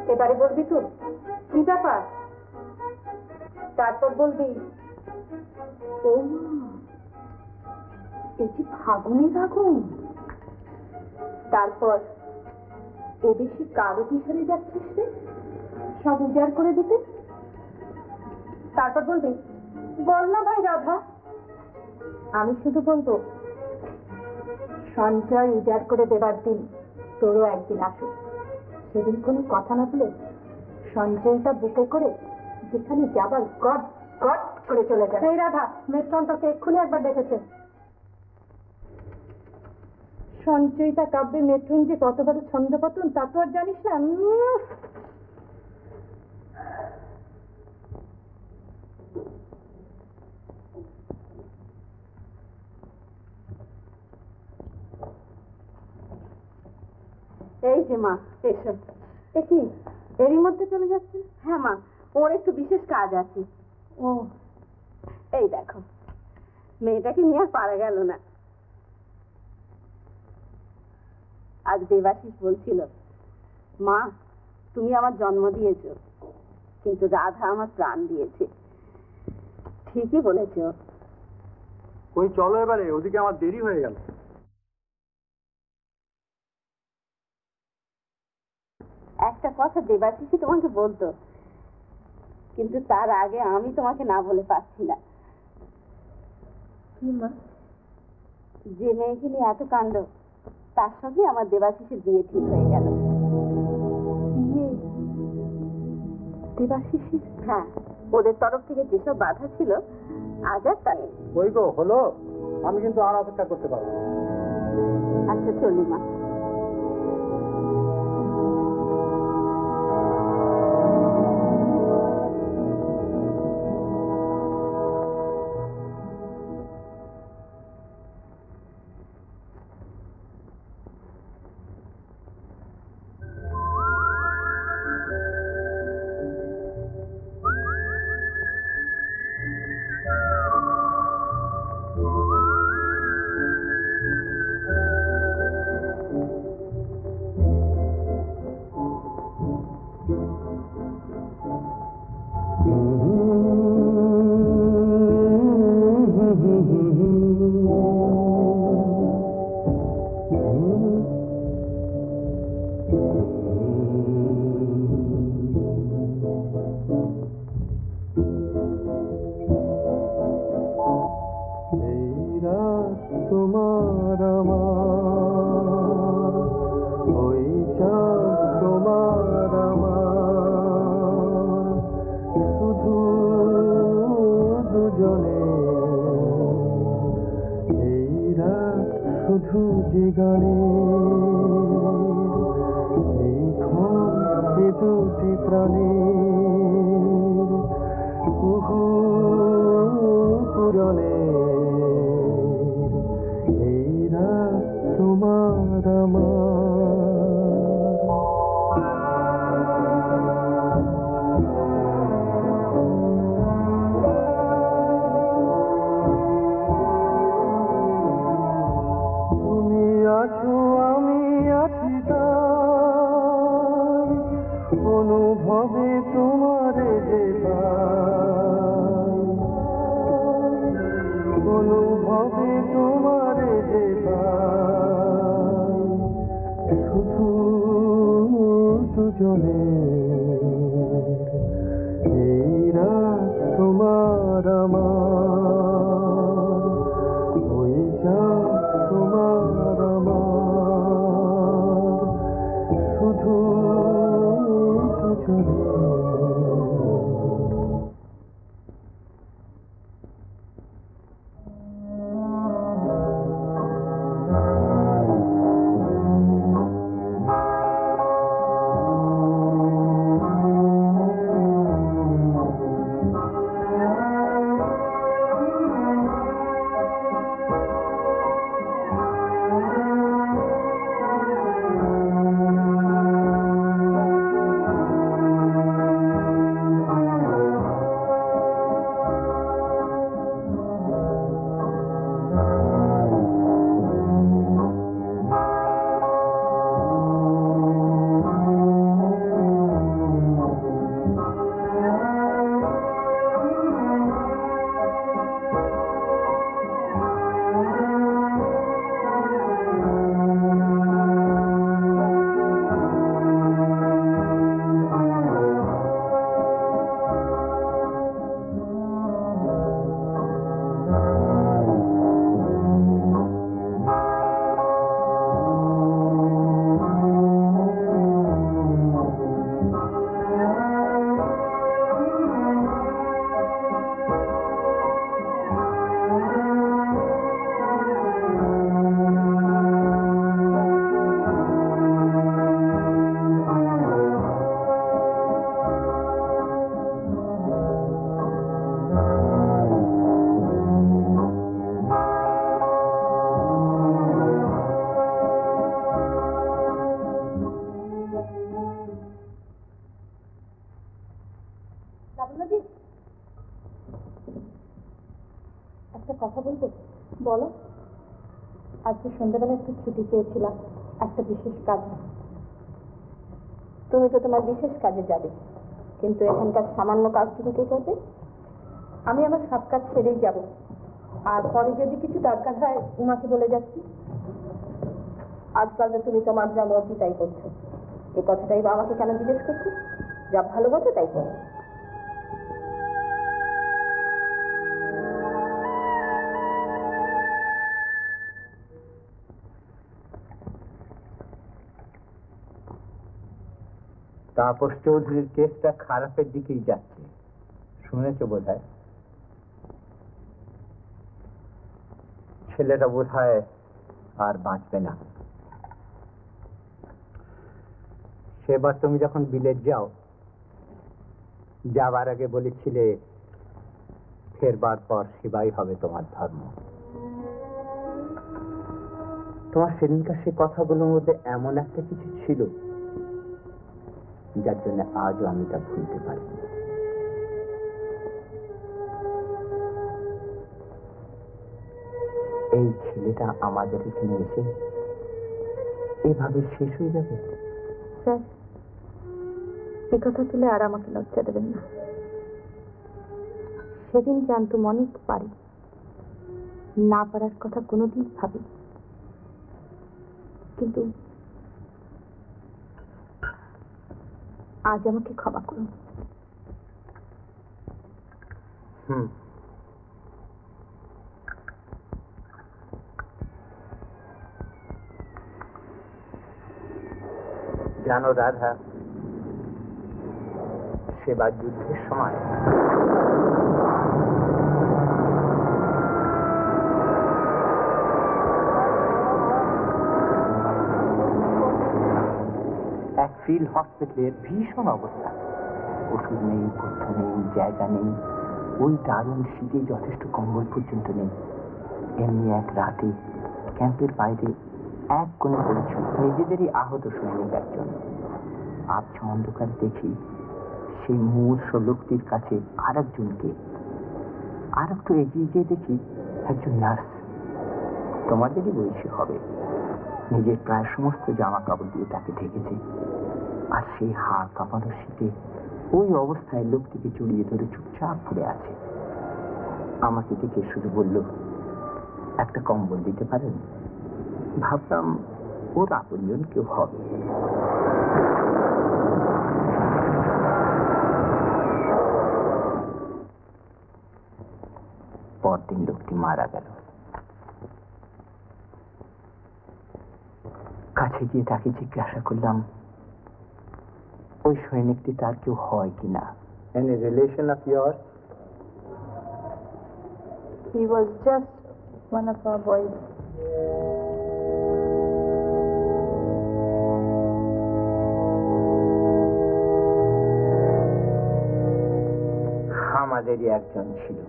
Speaker 1: এবারে বলবি তো কি ব্যাপার? তারপর বলবি ও মা, এটি ফাগুনের আগুন। তারপর এ বেশি কারো পিছনে যাচ্ছিস রে, সব উজাড় করে দিতে। তারপর বলবি বল না ভাই রাধা। আমি শুধু বলবো সঞ্চয় উজাড় করে দেবার দিন তোরও একদিন আসুক। সেদিন কোনো কথা না বলে সঞ্চয়টা বুকে করে যেখানে যাবার গট গট করে চলে যায়। এই রাধা, মেট্রনটাকে এক্ষুনি একবার দেখেছে। সঞ্চয়িতা কাব্যে মেট্রন যে কত বড় ছন্দপতন তা তো আর জানিস না। উম। এই যে মা, এসো। এ কি এরই মধ্যে চলে যাচ্ছে? হ্যাঁ মা, ওর একটু বিশেষ কাজ আছে। ও, এই দেখো, মেয়েটাকে নিয়ে আর পারা গেল না। আজ দেবাশিস বলছিল, মা তুমি আমার জন্ম দিয়েছ, কিন্তু রাধা আমার প্রাণ দিয়েছে। ঠিকই বলেছ।
Speaker 6: ওই চলো এবারে, ওদিকে আমার দেরি হয়ে গেল।
Speaker 1: একটা কথা দেবাশিসই তোমাকে বলতো, কিন্তু তার আগে আমি তোমাকে না বলে পাচ্ছি না। কি মা? যে মেয়েকে নিয়ে এত কাণ্ড, তার সঙ্গে আমার দেবাশিসের বিয়ে ঠিক হয়ে গেল। বিয়ে? দেবাশিসের? হ্যাঁ, ওদের তরফ থেকে যেসব বাধা ছিল আজ আর তা নেই।
Speaker 6: ওই গো হলো, আমি কিন্তু আর অপেক্ষা করতে পারবো।
Speaker 1: আচ্ছা চলি মা।
Speaker 6: তোমার আমার, ওই চাঁদ তোমার আমার, শুধু দুজনে এই রাত শুধু যে গানে, এই ক্ষণ এ দুটি প্রাণে কুহু পুরনে, এই রাত তোমার আমার। তুমি আছো আমি আছি তাই, অনুভবে তোমারে যে পাই, অনুভবে তোমারে যে পাই, শুধু দুজনে এই রাত তোমার আমার, ওই চাঁদ তোমার আমার, শুধু দুজনে।
Speaker 1: বলো, আজকে সন্ধ্যাবেলা একটু ছুটি চেয়েছিলাম একটা বিশেষ কাজে। তুমি তো তোমার বিশেষ কাজে যাবে, কিন্তু এখানকার সামান্য কাজটুকু কে করবে? আমি আমার সব কাজ সেরেই যাব, আর পরে যদি কিছু দরকার হয় উমাকে বলে যাচ্ছি। আজকাল তো তুমি তোমার যা মর্জি তাই করছো, এই কথাটাই বা আমাকে কেন জিজ্ঞেস করছো? যা ভালো বোঝো তাই করো।
Speaker 4: তাপস চৌধুরীর কেসটা খারাপের দিকেই যাচ্ছে, শুনেছো বোধহয়? ছেলেটা বোধহয় আর বাঁচবে না। সেবার তুমি যখন বিলেত যাও, যাবার আগে বলেছিলে ফেরবার পর সেবাই হবে তোমার ধর্ম। তোমার সেদিনকার সে কথাগুলোর মধ্যে এমন একটা কিছু ছিল যার জন্য আজও আমি তা ভুলতে পারি। এই ছেলেটা আমাদের এখানে এসে এভাবে শেষ হয়ে যাবে?
Speaker 1: স্যার, এই কথা তুলে আর আমাকে লজ্জা দেবেন না। সেদিন জানতুম অনেক পারি, না পারার কথা কোনোদিন ভাবি, কিন্তু আজ আমাকে ক্ষমা করুন।
Speaker 4: হুম, জানো রাধা, সেবার যুদ্ধের সময় এক ফিল্ড হসপিটালের ভীষণ অবস্থা, ওষুধ নেই, পথ্য নেই, জায়গা নেই, ওই দারুণ শীতে যথেষ্ট কম্বল পর্যন্ত নেই। এমনি এক রাতে ক্যাম্পের বাইরে এক কোণে পড়েছিল নিজেদেরই আহত সৈনিক একজন। আবছা অন্ধকার দেখি সেই মূর্ষ লোকটির কাছে আর একজনকে, আর একটু এগিয়ে গিয়ে দেখি একজন নার্স, তোমাদেরই বয়সী হবে, নিজের প্রায় সমস্ত জামা কাপড় দিয়ে তাকে ঢেকেছে, আর সেই হাড় কাঁপানো শীতে ওই অবস্থায় লোকটিকে জড়িয়ে ধরে চুপচাপ পড়ে আছে। আমাকে দেখে শুধু বলল, একটা কম্বল দিতে পারেন? ভাবলাম ওর আপনজন কেউ হবে। পরদিন লোকটি মারা গেল। কাছে গিয়ে তাকে জিজ্ঞাসা করলাম ওই সৈনিকটি তার কেউ হয় কিনা। Any relation of yours?
Speaker 1: He was just one of our boys.
Speaker 4: আমাদেরই একজন ছিল।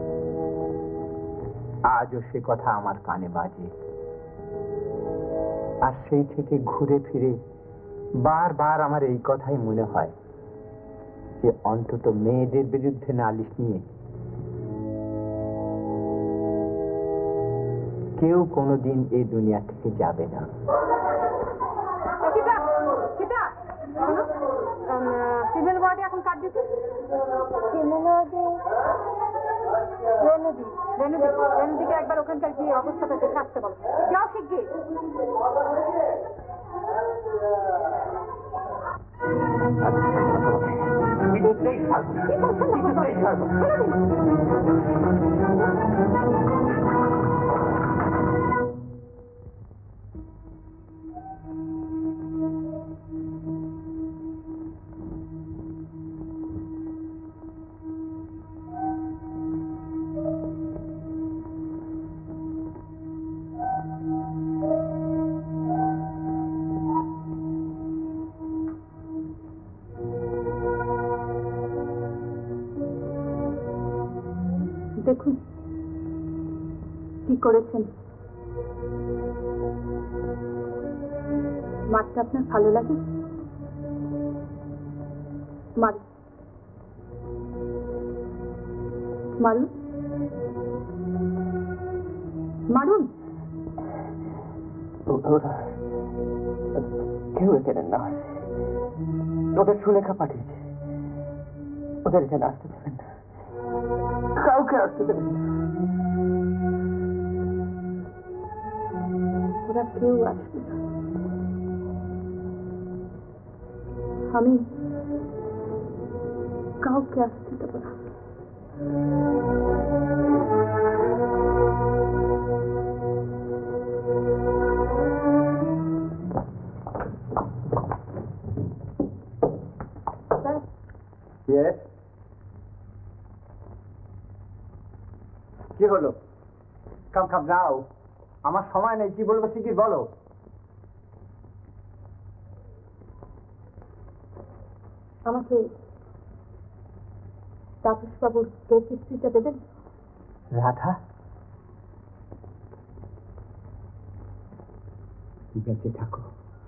Speaker 4: আজও সে কথা আমার কানে বাজে, আর সেই থেকে ঘুরে ফিরে বারবার আমার এই কথাই মনে হয় যে অন্তত মেয়েদের বিরুদ্ধে নালিশ নিয়ে কেউ কোনোদিন এই দুনিয়া থেকে যাবে না।
Speaker 1: ফিমেল ওয়ার্ডে এখন কার ডিউটি? ফিমেল ওয়ার্ডে রেনুদি। রেনুদি রেনুদিকে একবার ওখানকার গিয়ে অবস্থাটা দেখে আসতে বলো। যাও শিগগির। দেখুন কি করেছেন। মারতে আপনার ভালো লাগে? মারুন, মারুন, মারুন।
Speaker 2: কেউ এখানে না, ওদের সুলেখা পাঠিয়েছে। ওদের এখানে আসতে দেবেন না, কাউকে আসতে দেবেন না।
Speaker 1: ওরা কেউ আসবে না। আমি কাউকে আসতে দেবো না।
Speaker 6: Yes? কি হলো? কাম কাম যাও, আমার সময় নেই। কি বলবো শিগগির বলো।
Speaker 1: আমাকে তাপস বাবুর কেস হিস্ট্রিটা দেবেন?
Speaker 6: রাধা, বেঁচে থাকো।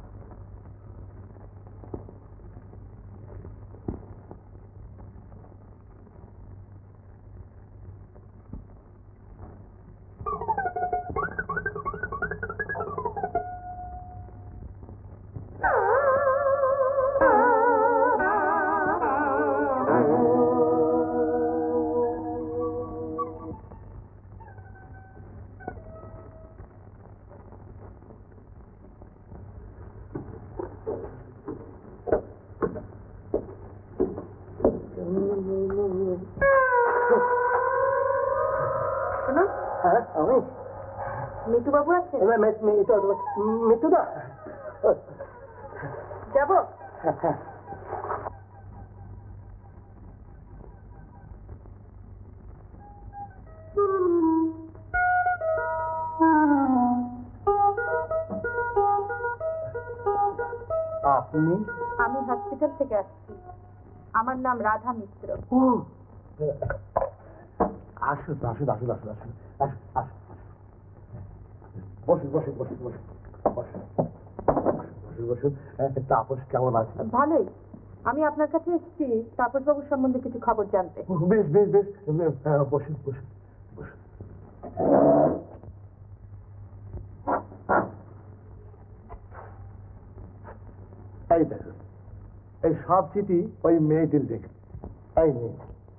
Speaker 1: মিতু বাবু আছে?
Speaker 6: মিতু না,
Speaker 1: যাবো?
Speaker 6: আপনি?
Speaker 1: আমি হসপিটাল থেকে আসছি। আমার নাম রাধা মিত্র।
Speaker 6: ও আসুন আসুন আসুন আসুন আসুন আসুন আসুন বসুন বসুন বসুন বসুন বসুন বসুন বসুন। তাপস কেমন আছে?
Speaker 1: ভালোই। আমি আপনার কাছে এসেছি তাপস বাবুর সম্বন্ধে কিছু খবর জানতে।
Speaker 6: বেশ বেশ বেশ বসুন বসুন বসুন। এই দেখুন, এই সব চিঠি ওই মেয়েটির লেখা। এই মেয়ে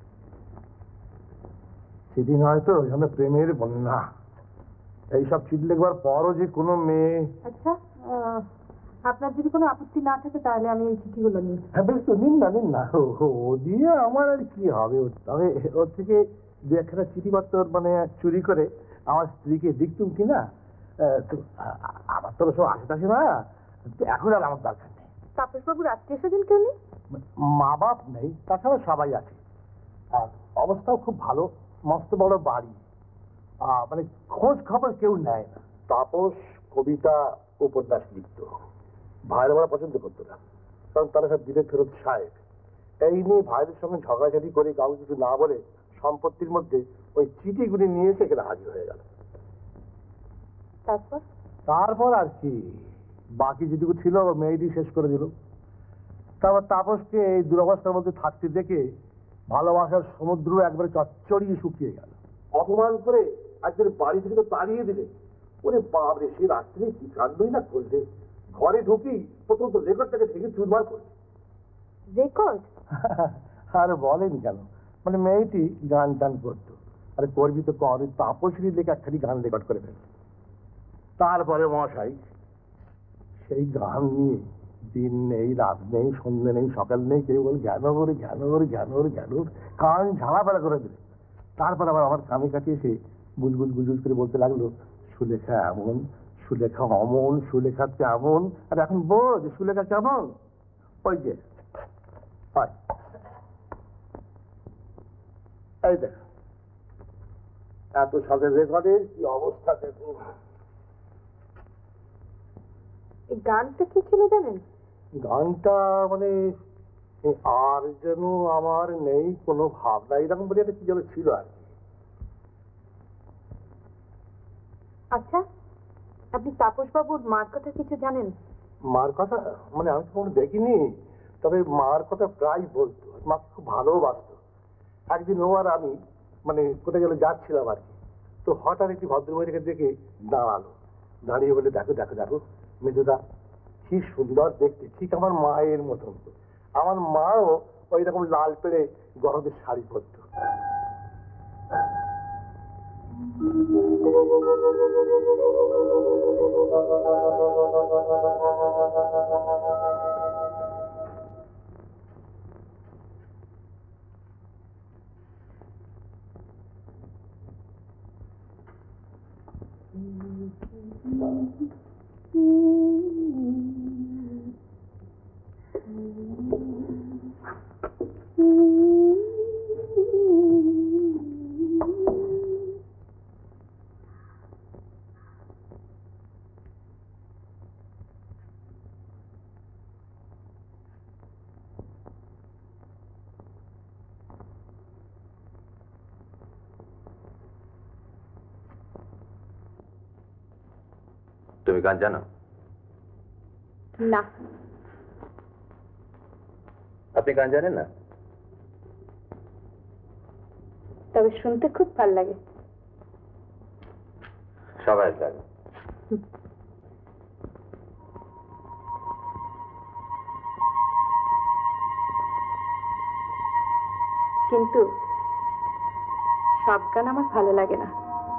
Speaker 6: চিঠি নয় তো, এখানে প্রেমের বন্যা। এইসব চিঠি লিখবার পরও যে কোনো মেয়ে।
Speaker 1: আচ্ছা, আপনার যদি কোনো আপত্তি না থাকে তাহলে আমি এই চিঠিগুলো নিই।
Speaker 6: হ্যাঁ বেশ তো, নিন না নিন না। ও দিয়ে আমার আর কি হবে? তবে ওর থেকে দু একটা চিঠিপত্র মানে চুরি করে আমার স্ত্রীকে লিখতুম কি না। আমার তো সব আশেপাশে না, এখন আর আমার দরকার নেই।
Speaker 1: তাপস বাবুর আত্মীয় স্বজন কেউ নেই?
Speaker 6: মা বাপ নেই, তাছাড়া সবাই আছে। আর অবস্থাও খুব ভালো, মস্ত বড় বাড়ি। মানে খোঁজ খবর কেউ নেয় না। তাপস কবিতা উপন্যাস লিখত, ভাইয়ের বলা পছন্দ করতো না, কারণ তারা সব বিদেশ ফেরত সাহেব। এই নিয়ে ভাইদের সঙ্গে ঝগড়াঝাটি করে কাউকে কিছু না বলে সম্পত্তির মধ্যে ওই চিঠিগুলি নিয়ে এসে এখানে হাজির হয়ে গেল।
Speaker 1: তারপর
Speaker 6: তারপর আর কি, বাকি যেটুকু ছিল মেয়েটি শেষ করে দিল। তারপর তাপসকে এই দুরবস্থার মধ্যে থাকতে দেখে ভালোবাসার সমুদ্র একবারে চচ্চড়িয়ে শুকিয়ে গেল। অপমান করে আজকের বাড়ি থেকে তো তাড়িয়ে দিলে। ওরে বাপরে, সে রাত্রে কি কাণ্ডই না করলে। ঘরে ঢুকি প্রথম তো রেকর্ডটাকে ভেঙে চুরমার করছে।
Speaker 1: রেকর্ড?
Speaker 6: আর বলেন কেন, মানে মেয়েটি গান টান করতো। আরে করবি তো কর, তাপসেরই লেখা একখানি গান রেকর্ড করে ফেল। তারপরে মশাই সেই গান নিয়ে দিন নেই, রাত নেই, সন্ধ্যে নেই, সকাল নেই, কেউ বল জ্ঞান করে জ্ঞান করে জ্ঞান করে জ্ঞান কান ঝাড়াফেরা করে দিলে। তারপর আবার আমার কানে কাছে এসে বুজবুজ বুজবুজ করে বলতে লাগলো, সুলেখা এমন, সুলেখা অমন, সুলেখা তেমন। আর এখন বোঝ সুলেখা কেমন? ওই যে এই দেখ, এত সাথে রেকর্ডের কি অবস্থা দেখুন।
Speaker 1: এই গানটা কি ছিল জানেন?
Speaker 6: গানটা মানে আর যেন আমার নেই কোনো ভাবনা, এরকম বলে একটা কি যেন ছিল আর কি।
Speaker 1: আচ্ছা, আপনি তাপস বাবুর মার কথা কিছু জানেন?
Speaker 6: মার কথা মানে আমি তো কোনো দেখিনি, তবে মার কথা প্রায় বলতো। মাকে খুব ভালোবাসতো। একদিন ও আর আমি মানে কোথায় গেলে যাচ্ছিলাম আর কি, তো হঠাৎ একটি ভদ্রমহিলাকে দেখে দাঁড়ালো, দাঁড়িয়ে বলে, দেখো দেখো দেখো মেজদা, কি সুন্দর দেখতে, ঠিক আমার মায়ের মতন। আমার মাও ওই রকম লাল পেড়ে গরমের শাড়ি পরত।
Speaker 5: তুমি গান জানো?
Speaker 1: না।
Speaker 5: আপনি গান জানেন না?
Speaker 1: তবে শুনতে খুব ভালো লাগে।
Speaker 5: সবাই জানে।
Speaker 1: কিন্তু সব গান আমার ভালো লাগে না।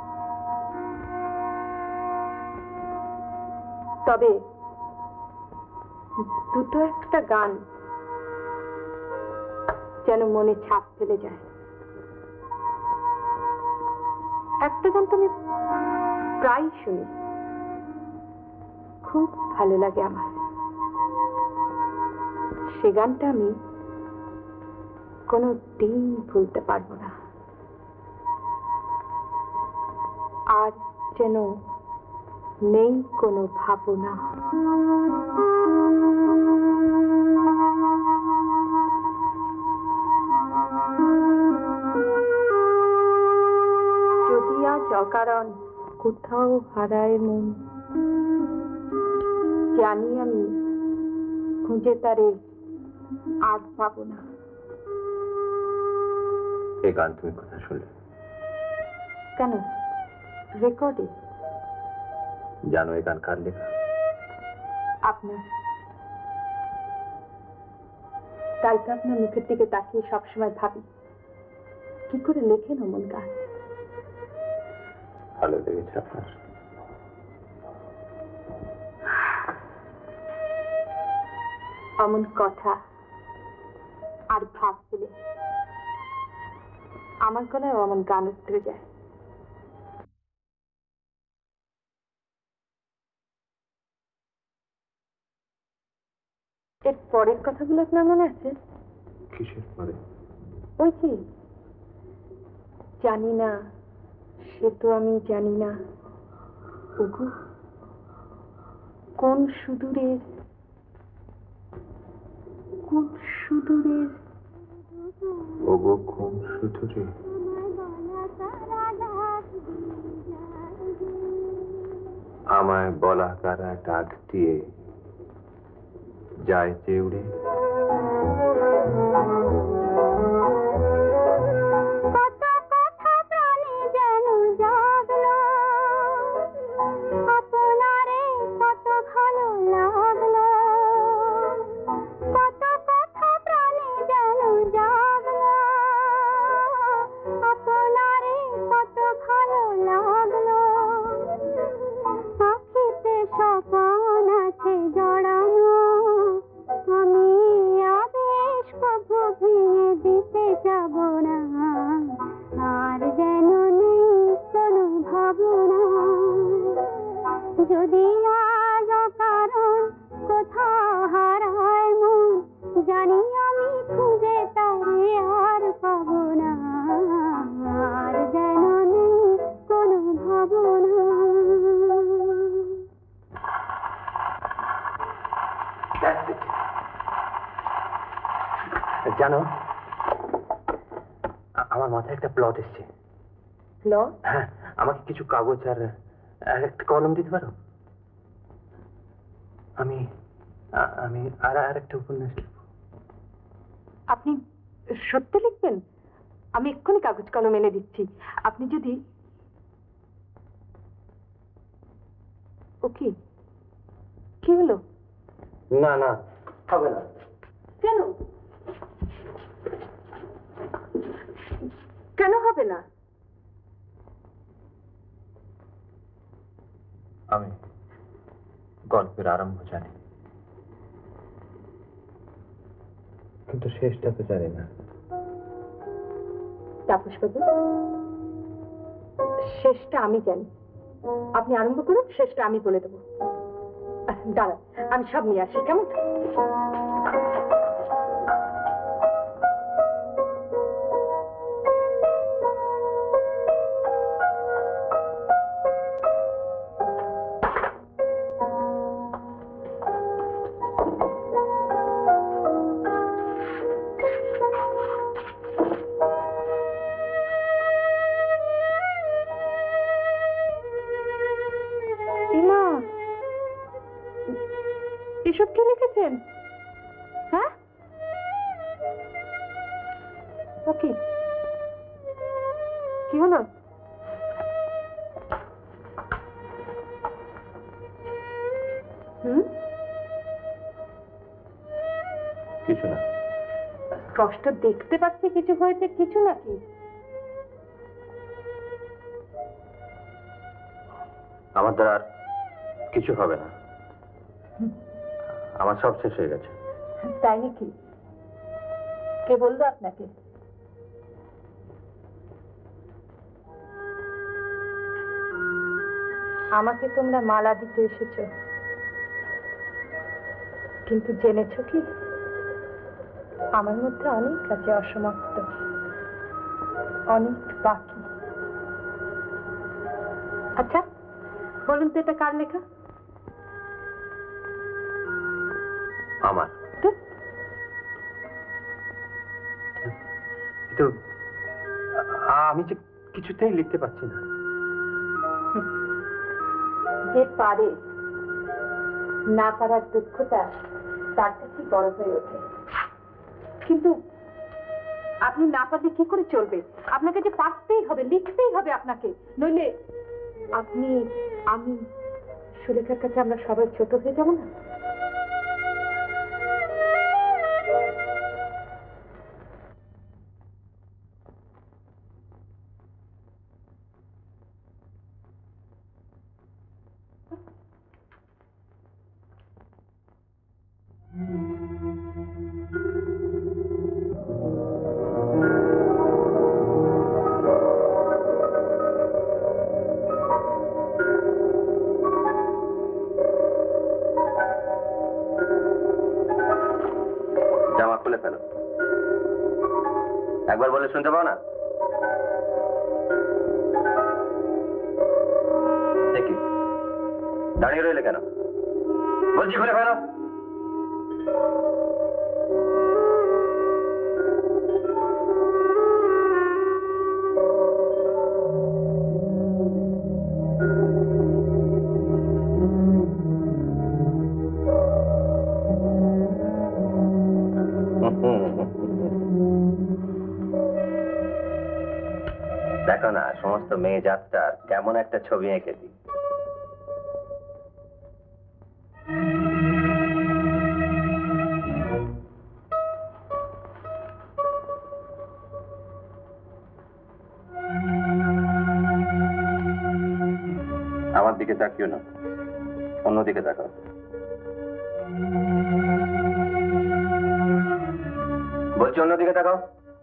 Speaker 1: তবে দুটো একটা গান যেন মনে ছাপ ফেলে যায়। একটা গান তো আমি প্রায় শুনি, খুব ভালো লাগে আমার। সে গানটা আমি কোনো দিন ভুলতে পারবো না। আর যেন নেই কোনো ভাবনা। যদি আজ অকারণ কোথাও হারায় মন, জানি আমি খুঁজে তারে আর পাবো না।
Speaker 5: এই গান তুমি কোথায় শুনলে?
Speaker 1: কেন, রেকর্ডে।
Speaker 5: জানো এই গান কার লেখা?
Speaker 1: আপনার। তাই তো আপনার মুখের দিকে তাকিয়ে সবসময় ভাবি কি করে লেখেন অমন গান।
Speaker 5: ভালো লেগেছে আপনার?
Speaker 1: অমন কথা আর ভাব পেলে আমার গলায় অমন গান উঠতে যায়। এর পরের কথাগুলো আপনার মনে আছে?
Speaker 5: কিসের পরে?
Speaker 1: ওই কি, জানি না সে তো আমি জানি না, ওগো কোন সুদূরের, কোন সুদূরের,
Speaker 5: ওগো কোন সুদূরে আমায় বলা কারা ডাক দিয়ে যায় যে উড়ে। জানো, আমার মাথায় একটা প্লট এসছে।
Speaker 1: প্লট?
Speaker 5: হ্যাঁ, আমাকে কিছু কাগজ আর একটা কলম দিতে পারো? আমি আমি আর আর একটা উপন্যাস লিখব।
Speaker 1: আপনি সত্যি লিখবেন? আমি এক্ষুনি কাগজ কলম এনে দিচ্ছি। আপনি যদি ও কি কি হলো?
Speaker 3: না না হবে না।
Speaker 1: কেন কেন হবে না?
Speaker 5: আমি গল্পের আরম্ভ জানি, কিন্তু শেষটা তো জানি না।
Speaker 1: তাপস বাবু, শেষটা আমি জানি। আপনি আরম্ভ করুন, শেষটা আমি বলে দেবো। দাঁড়া, আমি সব নিয়ে আসি, কেমন? এসব কি লিখেছেন? হ্যাঁ, ওকে, কি হলো? হুম,
Speaker 5: কিছু না।
Speaker 1: স্পষ্ট দেখতে পাচ্ছি কিছু হয়েছে। কিছু নাকি?
Speaker 5: আমার দ্বারা আর কিছু হবে না, আমার সব শেষ হয়ে গেছে।
Speaker 1: তাই নাকি? কে বললো আপনাকে? আমাকে তোমরা মালা দিতে এসেছো, কিন্তু জেনেছো কি আমার মধ্যে অনেক আছে অসমাপ্ত, অনেক বাকি। আচ্ছা বলুন তো, এটা কার লেখা?
Speaker 5: আমার
Speaker 1: তো
Speaker 5: কিন্তু আমি যে কিছুতেই লিখতে পারছি না।
Speaker 1: যে পারে না পারার দুঃখটা তার কাছে বড় হয়ে ওঠে। কিন্তু আপনি না পারলে কি করে চলবে? আপনাকে যে পারতেই হবে, লিখতেই হবে আপনাকে, নইলে আপনি, আমি, সুলেখার কাছে আমরা সবাই ছোট হয়ে যাব না?
Speaker 5: জামা খুলে ফেলো। একবার বলে শুনতে পাও না? দেখি দাঁড়িয়ে রইলে কেন? বলছি খুলে ফেলো। দেখো না, সমস্ত মেয়ে জাতটার কেমন একটা ছবি এঁকে দিই। আমার দিকে তাকিও না, অন্যদিকে তাকাও। বলছি অন্যদিকে তাকাও।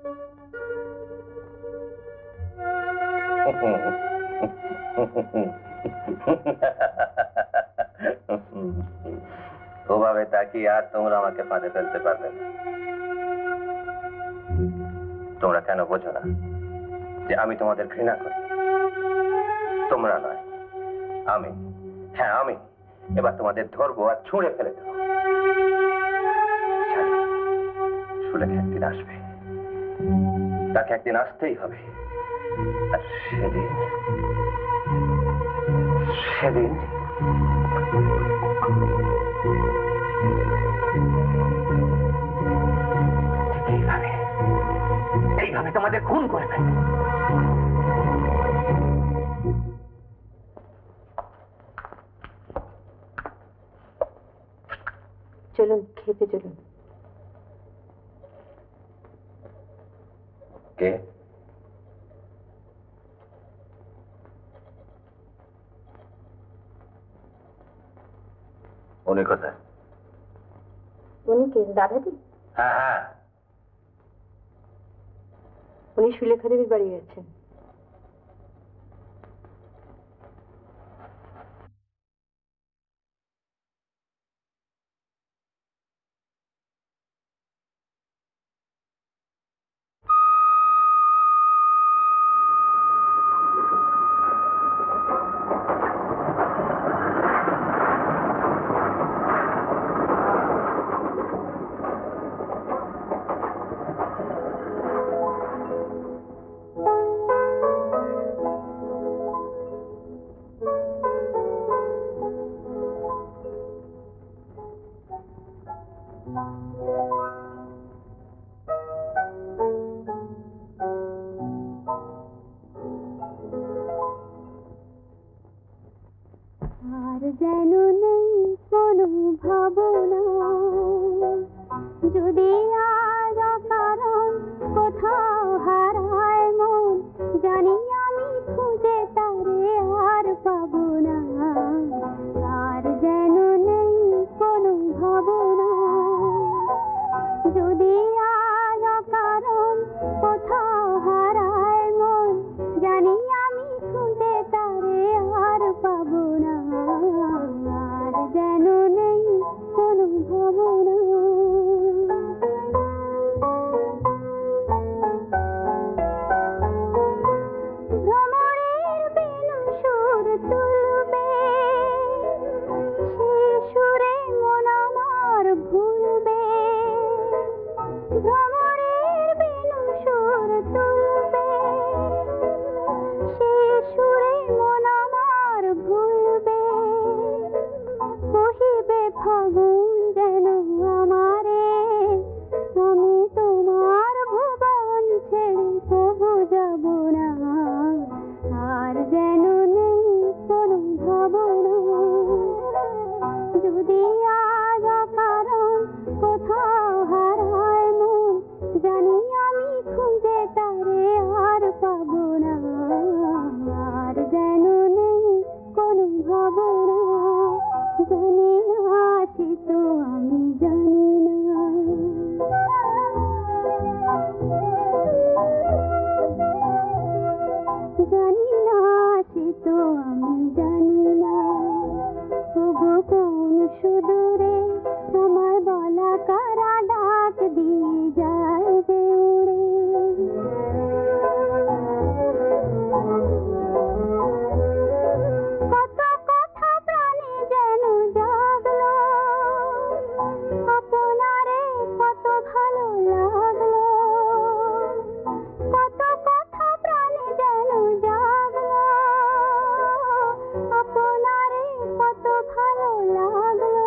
Speaker 5: ওভাবে তাকিয়ে আর তোমরা আমাকে ফাঁদে ফেলতে পারবে না। তোমরা কেন বোঝো না যে আমি তোমাদের ঘৃণা করি? তোমরা নয়, আমি। হ্যাঁ আমি এবার তোমাদের ধরবো আর ছুঁড়ে ফেলে দেবো। সুলেখা একদিন আসবে, তাকে একদিন আসতেই হবে। আর সেদিন সেদিন এইভাবে এইভাবে তোমাদের খুন করে ফেলবে।
Speaker 1: চলুন খেতে চলুন।
Speaker 5: কে? উনি কোথায়?
Speaker 1: উনি কে? দাদাদি?
Speaker 5: হ্যাঁ হ্যাঁ,
Speaker 1: উনি সুলেখা দেবীর বাড়ি গেছেন। আর যেন নেই কোনো ভাবনা, যদি আজ কারণ কোথাও হারায় মন, জানি আমি খুঁজে তারে আর পাবো না। আর যেন নেই কোনো ভাবনা, যদি আজ কারণ কোথাও হারায় মন, জানি আমি খুঁজে তারে আর পাবো না। আর যেন নেই কোনো ভাবনা। ভ্রমরের বিনা সুর তুলবে, সে সুরে মন আমার ভুলবে। ভ্রমরের বিনা সুর তুলবে, সে সুরে মন আমার ভুলবে। কহিবে ফাগুন যেন আমারে, আমি তোমার ভুবন ছেড়ে কবু যাব না। আর যেন নেই কোনো ভাবনা, যদি আজ কারণ কোথাও হারায় মন, জানি আমি খুঁজে তারে আর পাবো না। আর যেন নেই কোনো ভাবনা, জানি না সে তো আমি জানি না। জানি না সে তো আমি জানি না। তবু কোন সুদূরে আমার বলা কারা ডাক দিয়ে যায় যে উড়ে। কত কথা প্রাণে যেন জাগলো, আপনারে কত ভালো লাগলো। কত কথা প্রাণে যেন জাগলো, আপনারে কত ভালো লাগলো।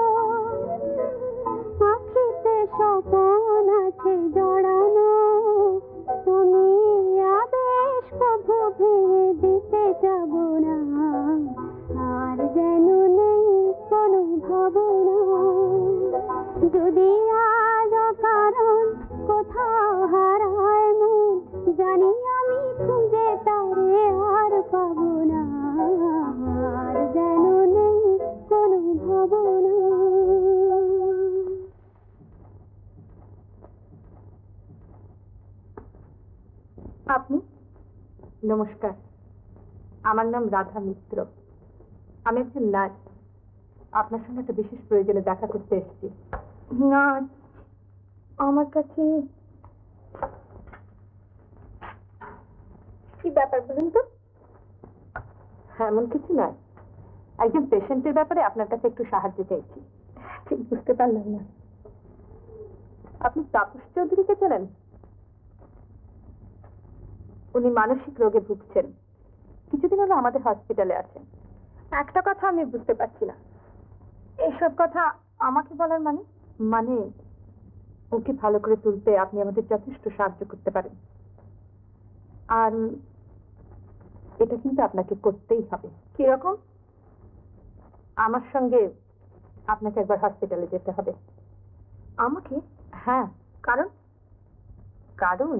Speaker 1: আখিতে স্বপন আছে জড়ানো, তুমি আবেশ কভু ভেঙে দিতে যাব না। আর যেন নেই কোনো ভাবনা, যদি আজ কারণ কোথাও হারায় মন, জানি আমি খুঁজে তারে আর পাবো না। আর যেন নেই কোনো ভাবনা। আপনি? নমস্কার, আমার নাম রাধা মিত্র। আমি একজন নার্স। আপনার সঙ্গে একটা বিশেষ প্রয়োজনে দেখা করতে এসেছি। নার্স? আমার কাছে কি ব্যাপার বলুন তো? এমন কিছু নয়, একজন পেশেন্টের ব্যাপারে আপনার কাছে একটু সাহায্য চাইছি। ঠিক বুঝতে পারলাম না। আপনি তাপস চৌধুরীকে চেনেন? উনি মানসিক রোগে ভুগছেন, কিছুদিন হলো আমাদের হসপিটালে আছেন। একটা কথা আমি বুঝতে পারছি না, এইসব কথা আমাকে বলার মানে? মানে ওকে ভালো করে তুলতে আপনি আমাদের যথেষ্ট সাহায্য করতে পারেন। আর এটা কিন্তু আপনাকে করতেই হবে। কিরকম? আমার সঙ্গে আপনাকে একবার হসপিটালে যেতে হবে। আমাকে? হ্যাঁ। কারণ কারণ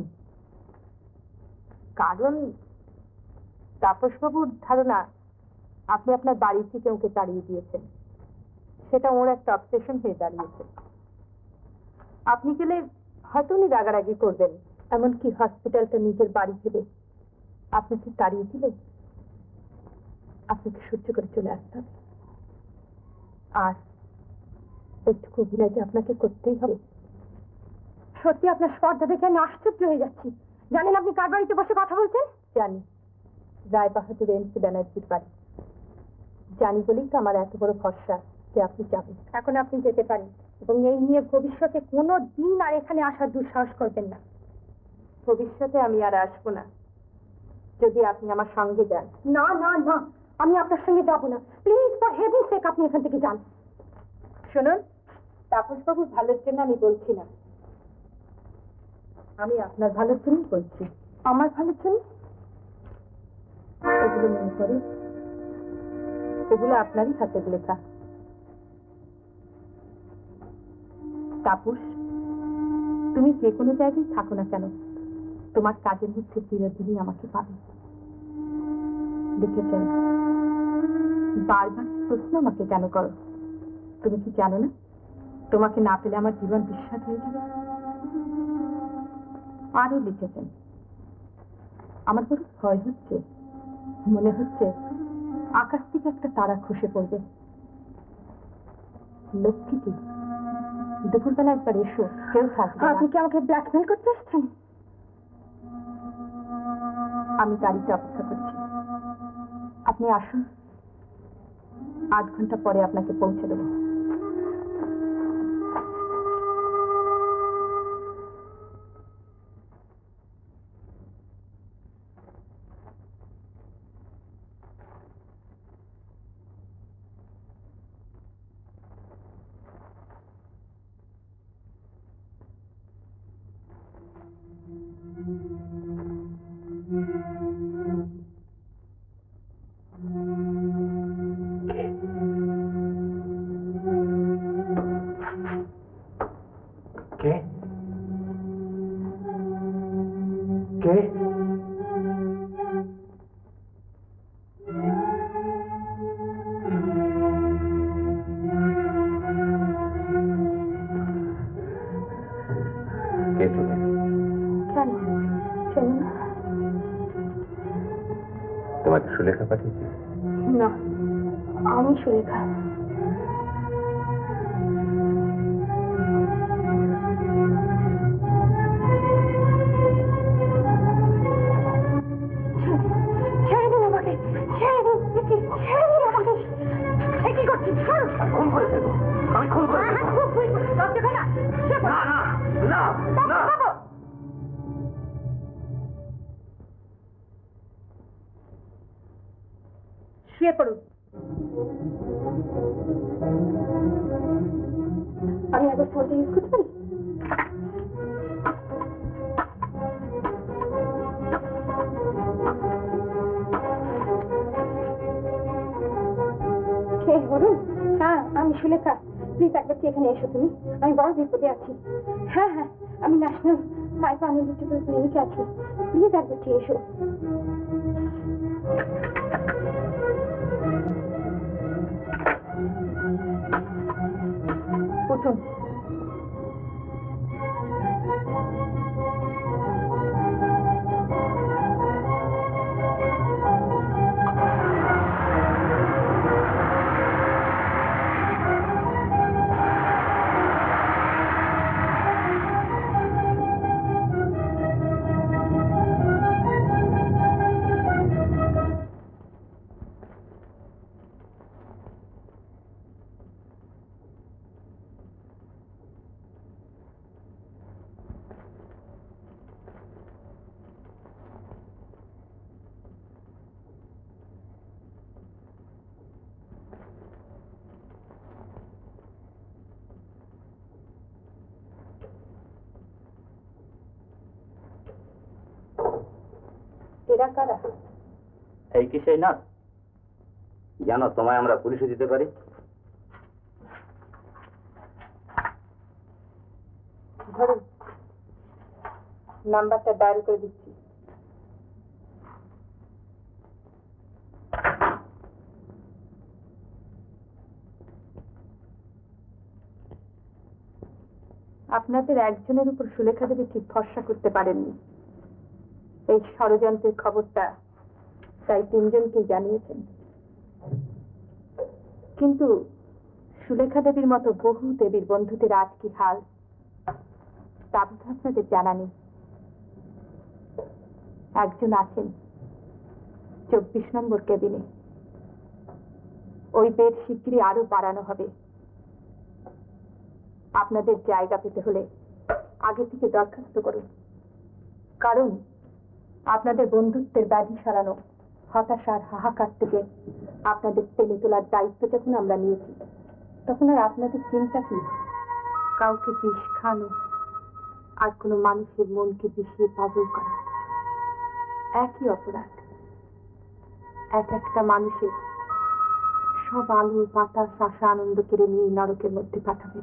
Speaker 1: কারণ তাপসবাবুর ধারণা আপনি আপনার বাড়ি থেকে ওকে তাড়িয়ে দিয়েছেন। সেটা ওর একটা অবসেশন হয়ে দাঁড়িয়েছে। আপনি গেলে হয়তো উনি রাগারাগি করবেন, এমনকি হসপিটালটা নিজের বাড়ি ভেবে আপনাকে তাড়িয়ে দিল। আপনাকে সহ্য করে চলে আসতে হবে, আর একটু অভিনয় যে আপনাকে করতেই হবে। সত্যি আপনার স্পর্ধা দেখে আমি আশ্চর্য হয়ে যাচ্ছি। জানেন আপনি কার বাড়িতে বসে কথা বলছেন? জানি, রায় বাহাদুর এনসি ব্যানার্জির বাড়ি। জানি বলেই তো আমার এত বড় ভরসা যে আপনি যাবেন। এখন আপনি যেতে পারেন, এবং এই নিয়ে ভবিষ্যতে কোনো দিন আর এখানে আসার দুঃসাহস করবেন না। ভবিষ্যতে আমি আর আসবো না যদি আপনি আমার সঙ্গে যান। না না না, আমি আপনার সঙ্গে যাব না। প্লিজ, ফর হেভেন্স সেক, আপনি এখান থেকে যান। শুনুন, তাপসবাবুর ভালোর জন্য আমি বলছি না, আমি আপনার ভালোর জন্যই বলছি। আমার ভালোর জন্য? এগুলো মনে করে এগুলো আপনারই হাতের লেখা। তাপস, তুমি যে কোনো জায়গায় থাকো না কেন, তোমার কাজের মধ্যে চিরদিনই আমাকে পাবে। লিখেছেন, বারবার প্রশ্ন আমাকে কেন করো? তুমি কি জানো না তোমাকে না পেলে আমার জীবন বিস্বাদ হয়ে যাবে? আরো লিখেছেন, আমার বড় ভয় হচ্ছে, মনে হচ্ছে আকাশ থেকে একটা তারা খসে পড়বে। লক্ষ্মীটি, দুপুরবেলা একবার এসো, কেউ থাকবে না। আপনি কি আমাকে ব্ল্যাকমেল করতে আসছেন? আমি গাড়িতে অপেক্ষা করছি, আপনি আসুন, আধ ঘন্টা পরে আপনাকে পৌঁছে দেবো।
Speaker 6: কে কে
Speaker 5: কে তুমি?
Speaker 1: কেন চেনেন না?
Speaker 5: তোমাকে সুলেখা পাঠিয়েছি?
Speaker 1: না, আমি সুলেখা। ছেড়ে দিন আমাকে, ছেড়ে দিন, ছেড়ে দিন আমাকে। কি করছিস?
Speaker 6: খুন করে দেবো, আমি খুন করে দেবো। না না না না।
Speaker 1: শুয়ে পড়ুন। আমি একবার ফোনটা ইউজ করতে পারি? কে বলুন? হ্যাঁ, আমি সুলেখা। প্লিজ একবার এখানে এসো তুমি, আমি বড় বিপদে আছি। হ্যাঁ হ্যাঁ, আমি ন্যাশনাল সাইকো অ্যানালিটিক্যাল ক্লিনিকে আছি। প্লিজ একবার এসো। উঠুন। এরা কারা?
Speaker 3: এই কি সেই নার্স? জানো তোমায় আমরা পুলিশে দিতে পারি।
Speaker 1: ধরুন, নাম্বারটা ডায়াল করে দিচ্ছি। আপনাদের একজনের উপর সুলেখা দেবী ঠিক ভরসা করতে পারেননি। এই ষড়যন্ত্রের খবরটা তাই তিনজনকে জানিয়েছেন। কিন্তু সুলেখা দেবীর মতো বহু দেবীর বন্ধুদের আজ কি হাল তা বোধহয় আপনাদের জানা নেই। একজন আছেন চব্বিশ নম্বর কেবিনে। ওই বেড শিগগিরই আরো বাড়ানো হবে। আপনাদের জায়গা পেতে হলে আগে থেকে দরখাস্ত করুন, কারণ আপনাদের বন্ধুত্বের ব্যাধি সারানো, হতাশার হাহাকার থেকে আপনাদের টেনে তোলার দায়িত্ব যখন আমরা নিয়েছি, তখন আর আপনাদের চিন্তা কি কাউকে বিষ খানো আর কোনো মানুষের মনকে বিষিয়ে পাগল করা? একই অপরাধ। এক একটা মানুষের সব আলো বাতাস আশা আনন্দ কেড়ে নিয়ে নরকের মধ্যে পাঠাবে,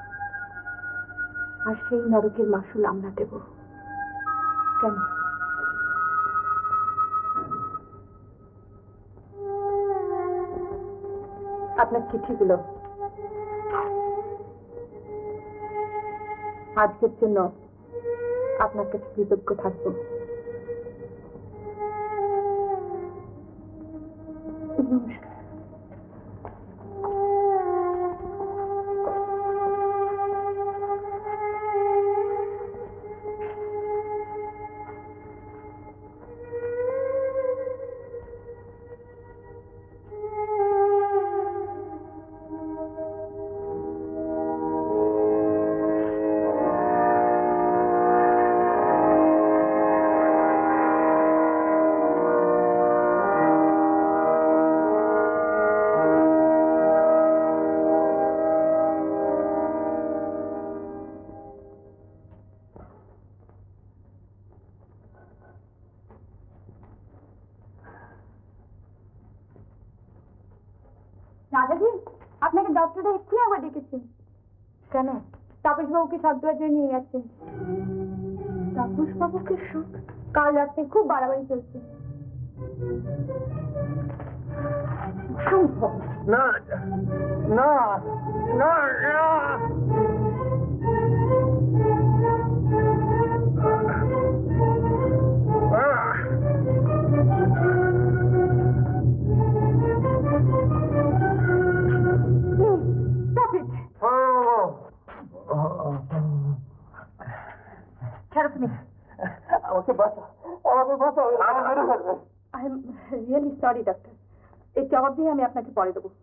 Speaker 1: আর সেই নরকের মাসুল আমরা দেব। কেন? আপনার চিঠিগুলো আজকের জন্য আপনার কাছে কৃতজ্ঞ থাকবো। নমস্কার। রাজাজি, আপনাকে ডক্টরটা এক্ষুনি আবার ডেকেছে। কেন? তাপস বাবুকে সদ্দুয়ার নিয়ে গেছে। তাপস বাবুকে শোক? কাল রাতে খুব বাড়াবাড়ি চলছে। সম্ভব
Speaker 6: না না না না
Speaker 1: ছাড়ো তুমি।
Speaker 6: আমাকে বাঁচা, আমাকে বাঁচা, আমার মেরে ফেলবে।
Speaker 1: I am really sorry doctor. এই জবাব দিয়ে আমি আপনাকে পরে দেবো।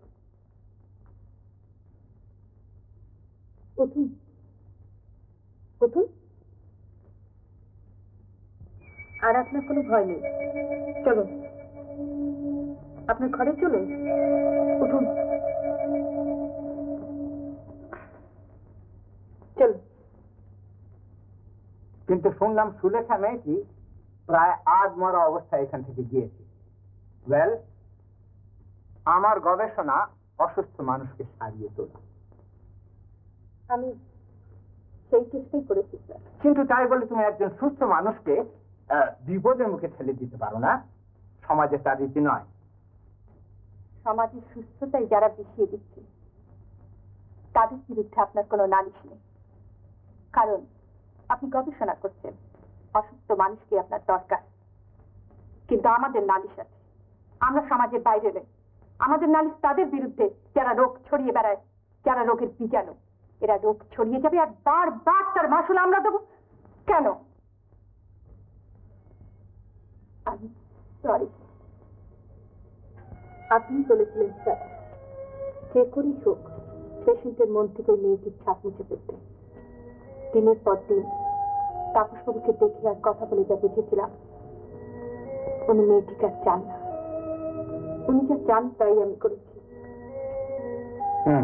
Speaker 1: উঠুন উঠুন। আর আপনার কোনো ভয় নেই। চলুন, আপনার ঘরে চলুন। উঠুন, চলুন।
Speaker 4: কিন্তু শুনলাম সুলেখা মেয়েটি প্রায় আজ মরা অবস্থায় এখান থেকে গিয়েছে। ওয়েল, আমার গবেষণা অসুস্থ মানুষকে সারিয়ে তোলা।
Speaker 1: আমি সেই চেষ্টাই করেছি স্যার।
Speaker 4: কিন্তু তাই বলে তুমি একজন সুস্থ মানুষকে বিপদের মুখে ঠেলে দিতে পারো না। সমাজে তার রীতি নয়।
Speaker 1: সমাজের সুস্থতাই যারা বিষিয়ে দিচ্ছে তাদের বিরুদ্ধে আপনার কোনো নালিশ নেই, কারণ আপনি গবেষণা করছেন। অসুস্থ মানুষকে আপনার দরকার, কিন্তু আমাদের নালিশ আছে। আমরা সমাজের বাইরে নেই। আমাদের নালিশ তাদের বিরুদ্ধে যারা রোগ ছড়িয়ে বেড়ায়, যারা রোগের বীজাণু। এরা রোগ ছড়িয়ে যাবে আর বারবার তার মাসুল আমরা দেবো কেন? আমি সরি। আপনি বলেছিলেন স্যার, যে করেই হোক পেশেন্টের মন থেকে ওই মেয়েটির ছাপ মুছে ফেলতে। দিনের পর দিন তাপসবাবুকে দেখে আর কথা বলে যা বুঝেছিলাম, উনি মেয়েটিকে আর চান না। উনি যা চান তাই আমি করেছি।
Speaker 4: হুম,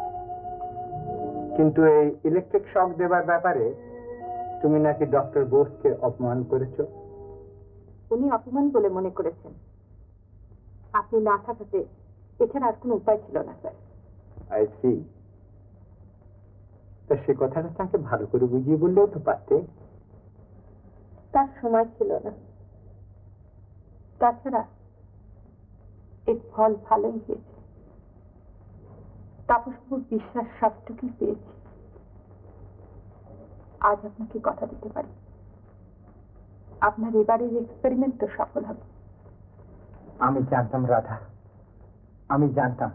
Speaker 4: কিন্তু এই ইলেকট্রিক শক দেবার ব্যাপারে তুমি নাকি ডক্টর বোসকে অপমান করেছো।
Speaker 1: উনি অপমান বলে মনে করেছেন। আপনি না থাকাতে এছাড়া আর কোনো উপায় ছিল না স্যার।
Speaker 4: I C. তা সে কথাটা তাকে ভালো করে বুঝিয়ে বললেও তো পারতে।
Speaker 1: তার সময় ছিল না। তাছাড়া এর ফল ভালোই হয়েছে। তাপসবাবুর বিশ্বাস সবটুকুই পেয়েছি। আজ আপনাকে কথা দিতে পারি, আপনার এবারের এক্সপেরিমেন্ট তো সফল হবে।
Speaker 4: আমি জানতাম রাধা, আমি জানতাম।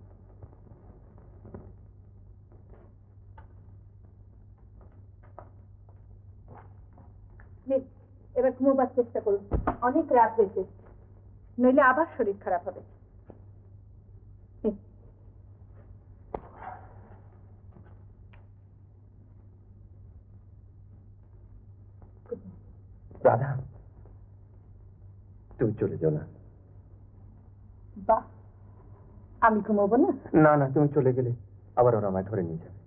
Speaker 1: এবার ঘুমোবার চেষ্টা করুন, অনেক রাত হয়েছে, নইলে আবার শরীর খারাপ হবে।
Speaker 5: রাধা, তুমি চলে যাও না।
Speaker 1: বাহ, আমি ঘুমোবো না?
Speaker 5: না না, তুমি চলে গেলে আবার ওরা আমায় ধরে নিয়ে যাবে।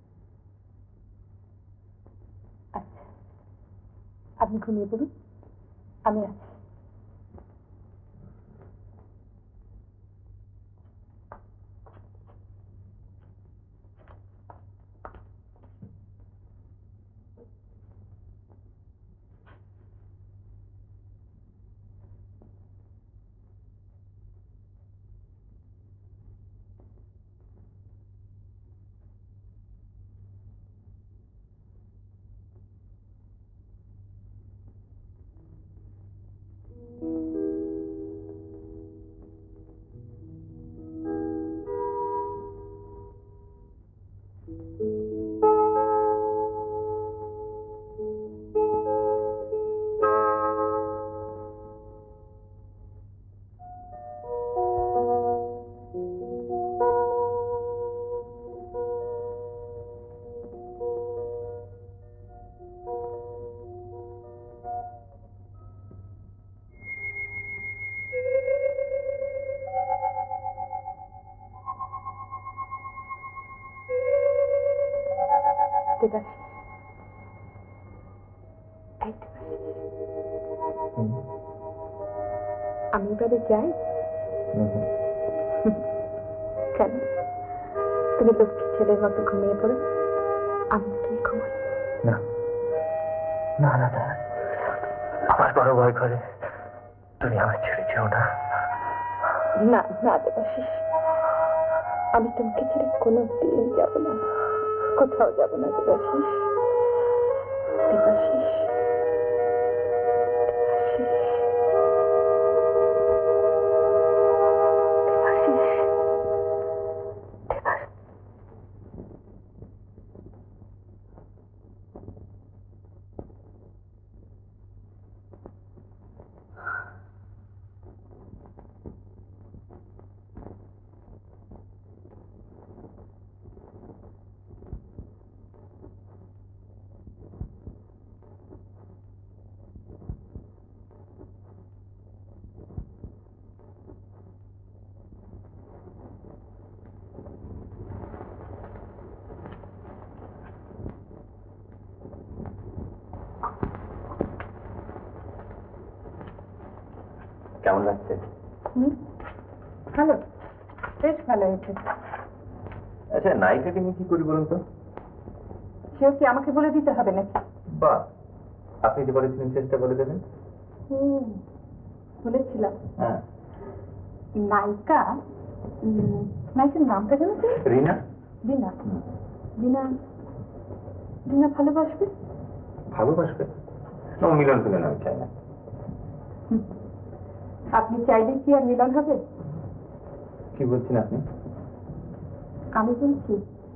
Speaker 1: আচ্ছা, আপনি ঘুমিয়ে পড়ুন, আমি আছি। আমি এবারে যাই। কেন, তুমি লক্ষ্মী ছেলের মতো ঘুমিয়ে পড়ো, আমি কি ঘুমাই?
Speaker 5: না না না, আমার বড় ভয় করে, তুমি আমার ছেড়ে যেও না।
Speaker 1: না না দেবাশিস, আমি তোমাকে ছেড়ে কোনো দিন যাব না, কোথাও যাব না দেবাশিস। দেবাশিস,
Speaker 5: কেমন লাগছে?
Speaker 1: ভালো, বেশ ভালো হয়েছে।
Speaker 5: আচ্ছা, নায়িকাকে নিয়ে কি করি বলুন তো?
Speaker 1: সেও কি আমাকে বলে দিতে হবে নাকি?
Speaker 5: বাহ, আপনি যে বলেছিলেন চেষ্টা করে দেবেন।
Speaker 1: বলেছিলাম।
Speaker 5: হ্যাঁ,
Speaker 1: নায়িকা, নায়িকার নামটা জানো?
Speaker 5: রিনা।
Speaker 1: রিনা? রিনা রিনা ভালোবাসবে?
Speaker 5: ভালোবাসবে? ও মিলন ফিলন আমি চাই না।
Speaker 1: আপনি চাইলে কি আর মিলন হবে?
Speaker 5: কি বলছেন আপনি?
Speaker 1: আমি বলছি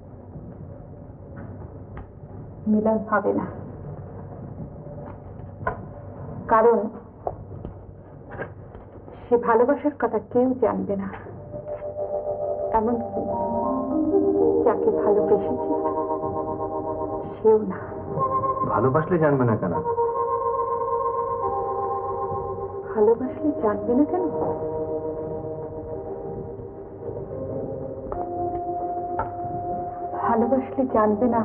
Speaker 1: মিলন হবে না, কারণ সে ভালোবাসার কথা কেউ জানবে না, এমনকি যাকে ভালোবেসেছে সেও না।
Speaker 5: ভালোবাসলে জানবে না কেন?
Speaker 1: ভালোবাসলে জানবে না কেন? ভালোবাসলে জানবে না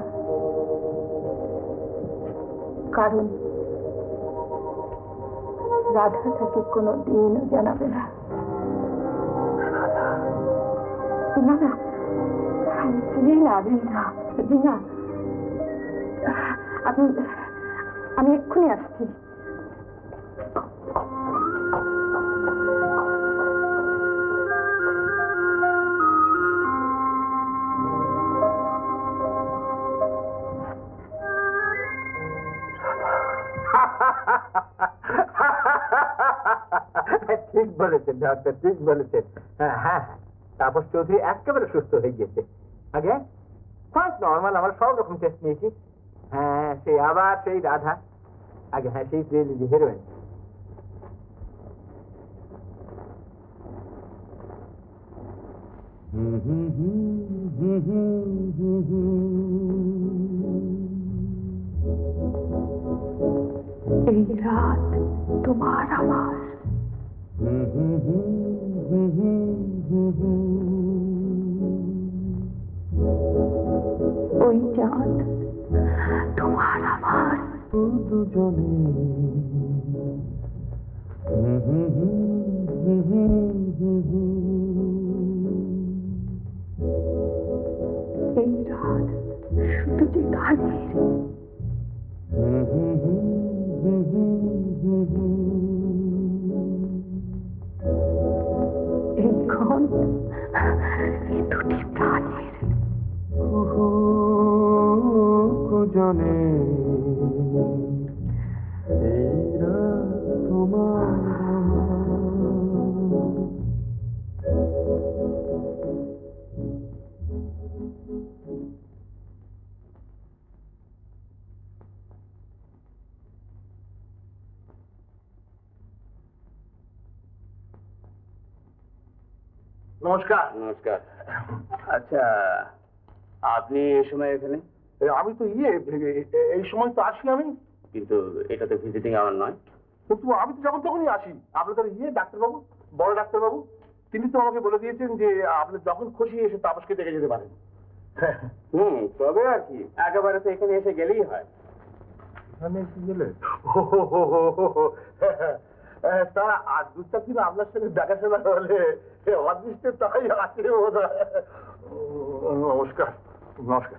Speaker 1: কারণ রাধা তাকে কোনো দিনও জানাবে না। না না, রিনা রিনা রিনা আমি আমি এক্ষুনি আসছি।
Speaker 4: ঠিক বলেছেন ডাক্তার, ঠিক বলেছেন। হ্যাঁ হ্যাঁ, তাপস চৌধুরী একেবারে সুস্থ হয়ে গেছে। আগে ফার্স্ট নর্মাল, আমার সব রকম টেস্ট নিয়েছি। হ্যাঁ, সেই আবার সেই রাধা, আগে হ্যাঁ সেই হিরোইন।
Speaker 1: এই রাত তোমার আমার, ওই চাঁদ তোমার আমার,
Speaker 6: দুজনে
Speaker 1: এই রাত শুধু যে গানের, এই ক্ষণ এ দুটি প্রাণের,
Speaker 6: দুজনে এই রাত তোমার নমস্কার।
Speaker 3: নমস্কার। আচ্ছা, আপনি এই সময় এখানে?
Speaker 6: এ, আমি তো ইয়ে এ- এ- এই সময় তো আসি আমি,
Speaker 3: কিন্তু এটা তো ভিজিটিং আওয়ার নয়।
Speaker 6: কিন্তু আমি তো যখন তখনই আসি। আপনাদের ইয়ে ডাক্তারবাবু, বড় ডাক্তারবাবু, তিনি তো আমাকে বলে দিয়েছেন যে আপনি যখন খুশি এসে তাপসকে দেখে যেতে পারেন।
Speaker 3: হুম, তবে আর কি, একেবারে তো এখানে এসে গেলেই হয়।
Speaker 6: এখানে এসে গেলে হো হো হো হো হো হো। হ্যাঁ, তা আর দু চার দিন আপনার সঙ্গে দেখাশোনা হলে অদৃষ্টে তাই আছে বোধ হয়। নমস্কার, নমস্কার।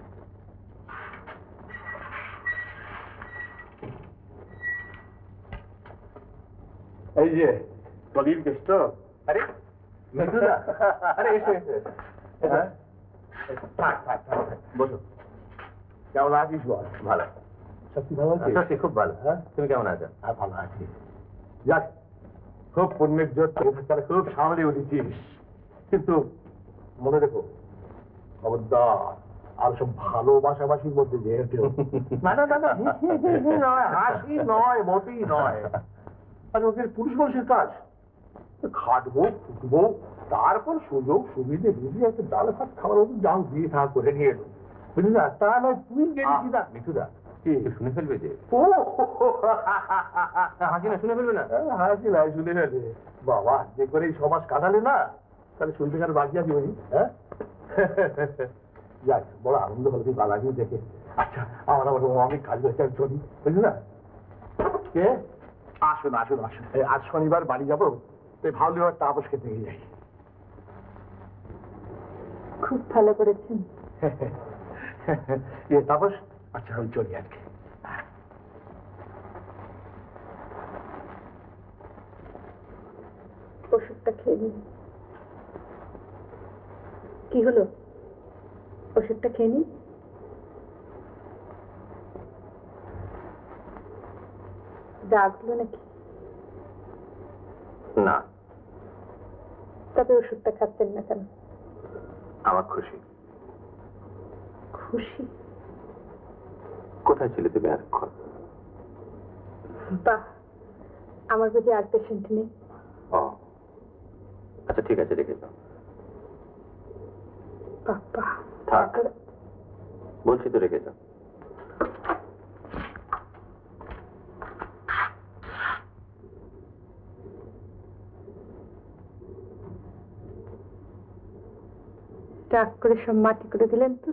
Speaker 6: এই যে প্রদীপ কেষ্ট।
Speaker 4: আরে মিঠুদা, আরে এসো এসো এসো।
Speaker 6: হ্যাঁ,
Speaker 4: থাক থাক থাক, বসো।
Speaker 6: কেমন আছিস বল?
Speaker 4: ভালো,
Speaker 6: সত্যি ভালো আছিস?
Speaker 4: সত্যি খুব ভালো। হ্যাঁ, তুমি কেমন আছো?
Speaker 6: আর ভালো আছি। যাক, খুব পুণ্যের জোর, তারা খুব সামলে উঠেছিস। কিন্তু মনে রেখো, খবরদার আর সব ভালোবাসাবাসির মধ্যে যেহেতু না না না না হি, হি, হি, হি নয়, হাসি নয়, মোটেই নয়। আর ওদের পুরুষ মানুষের কাজ, খাটবো ফুটবো, তারপর সুযোগ সুবিধে বুঝে একটা ডাল ভাত খাওয়ার মতো যাও দিয়ে থাকা করে নিয়ে এলো, বুঝলি না? তা নয় তুই গেলি না
Speaker 4: মিঠুদা,
Speaker 6: কি
Speaker 4: শুনে ফেলবে যে?
Speaker 6: ও
Speaker 4: হাসি না, শুনে ফেলবে না?
Speaker 6: হাসি নাই, শুনে ফেলে বাবা, যে করে এই সমাজ কাটালে না, তাহলে শুনতে কার বাকি আছে ওই। হ্যাঁ, যাক, বড় আনন্দ হলো তুই বাবাকেও দেখে। আচ্ছা, আমার আবার অনেক কাজ হয়েছে, আমি চলি, বুঝলি না? কে? আসুন আসুন আসুন, এই আজ শনিবার বাড়ি যাবো, তাই ভাবলি এবার তাপস খেতে গিয়ে যাই।
Speaker 1: খুব ভালো করেছেন।
Speaker 6: এ তাপস, আচ্ছা আমি চলি আজকে।
Speaker 1: ওষুধটা খেয়ে নিন। কি হলো? ওষুধটা খেয়ে নিন। রাগলো নাকি?
Speaker 5: না,
Speaker 1: তবে ওষুধটা খাচ্ছেন না কেন?
Speaker 5: আমার খুশি।
Speaker 1: খুশি?
Speaker 5: কোথায় ছিলে তুমি এতক্ষণ?
Speaker 1: বাহ, আমার বুঝি আর পেশেন্ট নেই?
Speaker 5: ও আচ্ছা, ঠিক আছে, রেখে যাও।
Speaker 1: বাবা,
Speaker 5: থাক, বলছি তো রেখে যাও।
Speaker 1: রাগ করে সব মাটি করে দিলেন তো।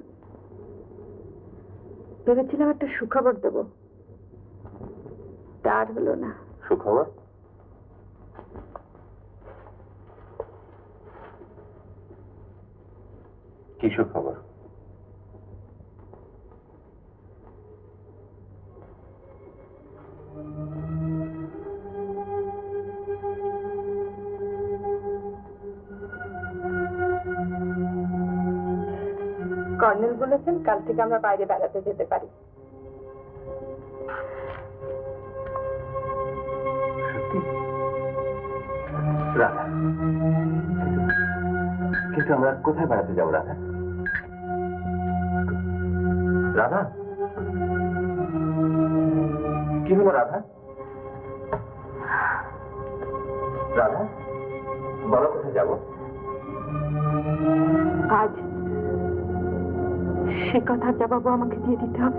Speaker 1: ভেবেছিলাম একটা সুখবর দেবো, তার হলো না।
Speaker 5: সুখবর? কি সুখবর?
Speaker 1: কর্নেল বলেছেন কাল থেকে আমরা বাইরে বেড়াতে যেতে পারি।
Speaker 5: সত্যি? রাধা, কিন্তু আমরা কোথায় বেড়াতে যাবো রাধা? রাধা, কি হলো রাধা? রাধা, বলো কোথায় যাবো?
Speaker 1: আজ সে কথার জবাবও আমাকে দিয়ে দিতে হবে।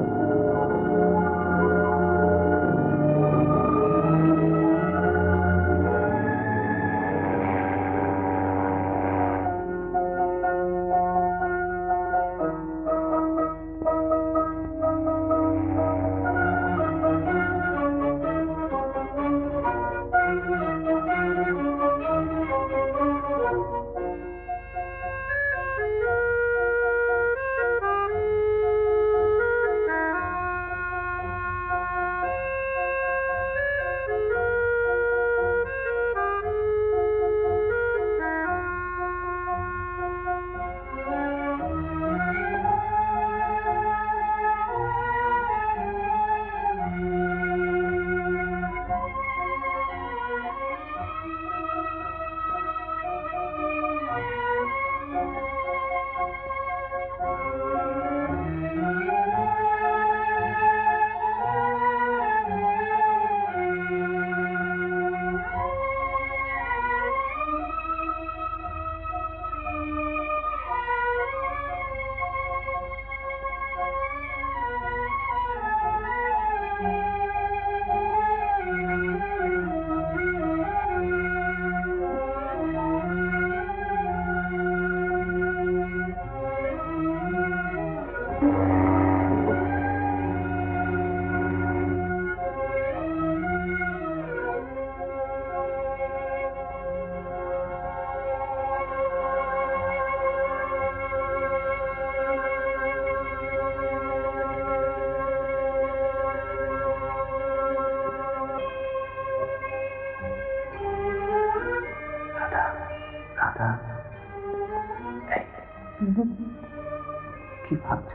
Speaker 5: কি ভাবছো?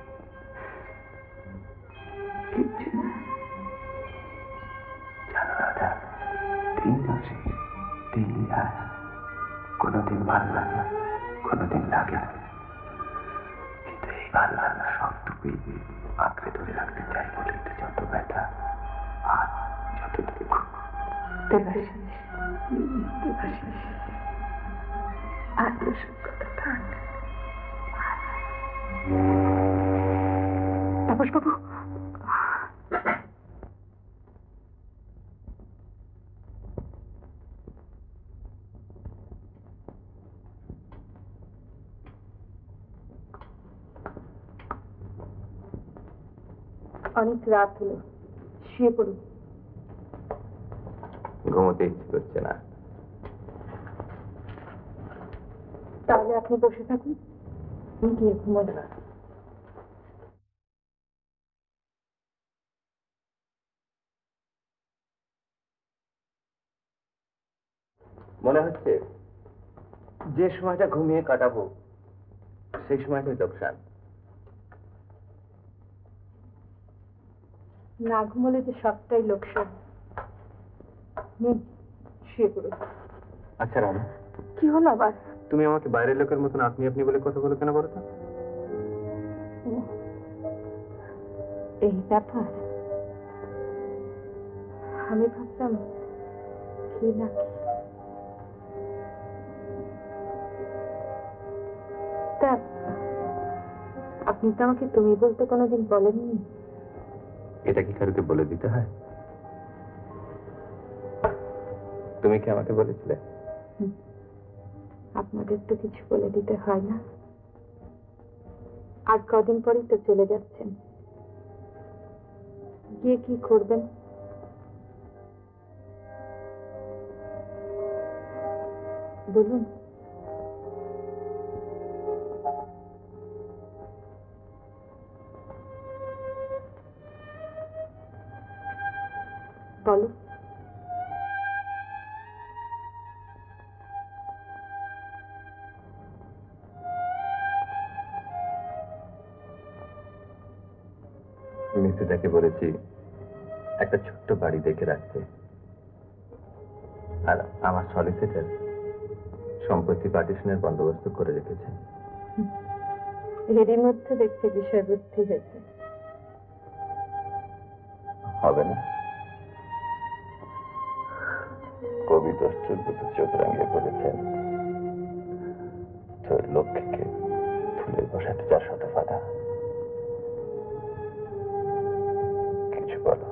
Speaker 1: কিচ্ছু না।
Speaker 5: জানো রাধা, দিন আসে দিন যায়, কোনোদিন ভালো লাগে কোনোদিন লাগে না, কিন্তু এই ভালো লাগা সবটুকুই আঁকড়ে ধরে রাখতে চাই বলে তো যত ব্যথা আর যত দুঃখ।
Speaker 1: দেবাশিস, দেবাশিস, আর এসব কথা থাক। তাপসবাবু, অনেক রাত হলো, শুয়ে পড়ুন।
Speaker 5: ঘুমোতে ইচ্ছে করছে না।
Speaker 1: তাহলে আপনি বসে থাকুন, আমি গিয়ে ঘুমোবো।
Speaker 5: মনে হচ্ছে যে সময়টা ঘুমিয়ে কাটাবো সেই সময়টাই লোকসান।
Speaker 1: না ঘুমোলে যে সবটাই লোকসান। নিন, শুয়ে পড়ুন।
Speaker 5: আচ্ছা রানু,
Speaker 1: কি হলো আবার?
Speaker 5: তুমি আমাকে বাইরের লোকের মতন আপনি আপনি বলে কথা বলো কেন বলো তো?
Speaker 1: এই ব্যাপার আমি ভাবলাম কি না কি। তা আপনি তো আমাকে তুমি বলতে কোনোদিন বলেননি।
Speaker 5: এটা কি কারোকে বলে দিতে হয়? তুমি কি আমাকে বলেছিলে?
Speaker 1: আপনাদের তো কিছু বলে দিতে হয় না। আর কদিন পরেই তো চলে যাচ্ছেন, গিয়ে কি করবেন? বলুন। বলো।
Speaker 5: মৃত্যুটাকে বলেছি একটা ছোট্ট বাড়ি দেখে রাখতে, আর আমার সলিসিটার সম্পত্তি পার্টিশনের বন্দোবস্ত করে রেখেছে।
Speaker 1: এরই মধ্যে দেখতে বিষয়বস্তু হয়েছে।
Speaker 5: হবে না? কবি দস্তুর চোখ রাঙিয়ে বলেছেন, তোর লক্ষ্মীকে ফুলের বসাতে চার শত বাধা। কিছু বলো।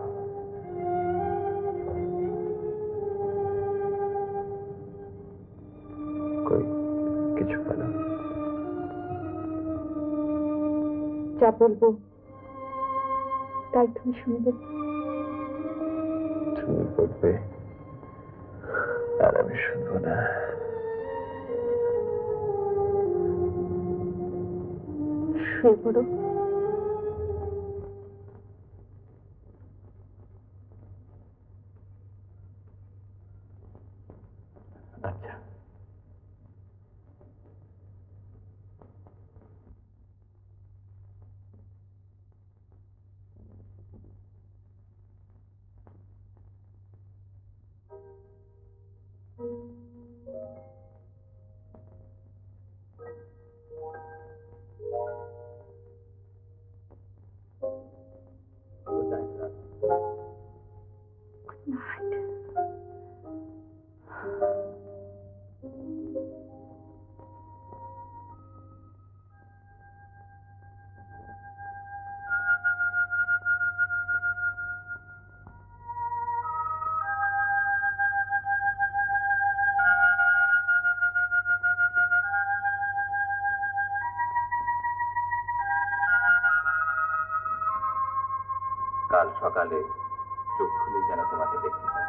Speaker 5: কই কিছু বলো।
Speaker 1: যা বলবো তাই তুমি শুনবে।
Speaker 5: তুমি বলবে আর আমি শুনবো না।
Speaker 1: শুয়ে পড়ো।
Speaker 5: আচ্ছা। কাল সকালে চোখ খুলে যেন তোমাকে দেখতে পাই।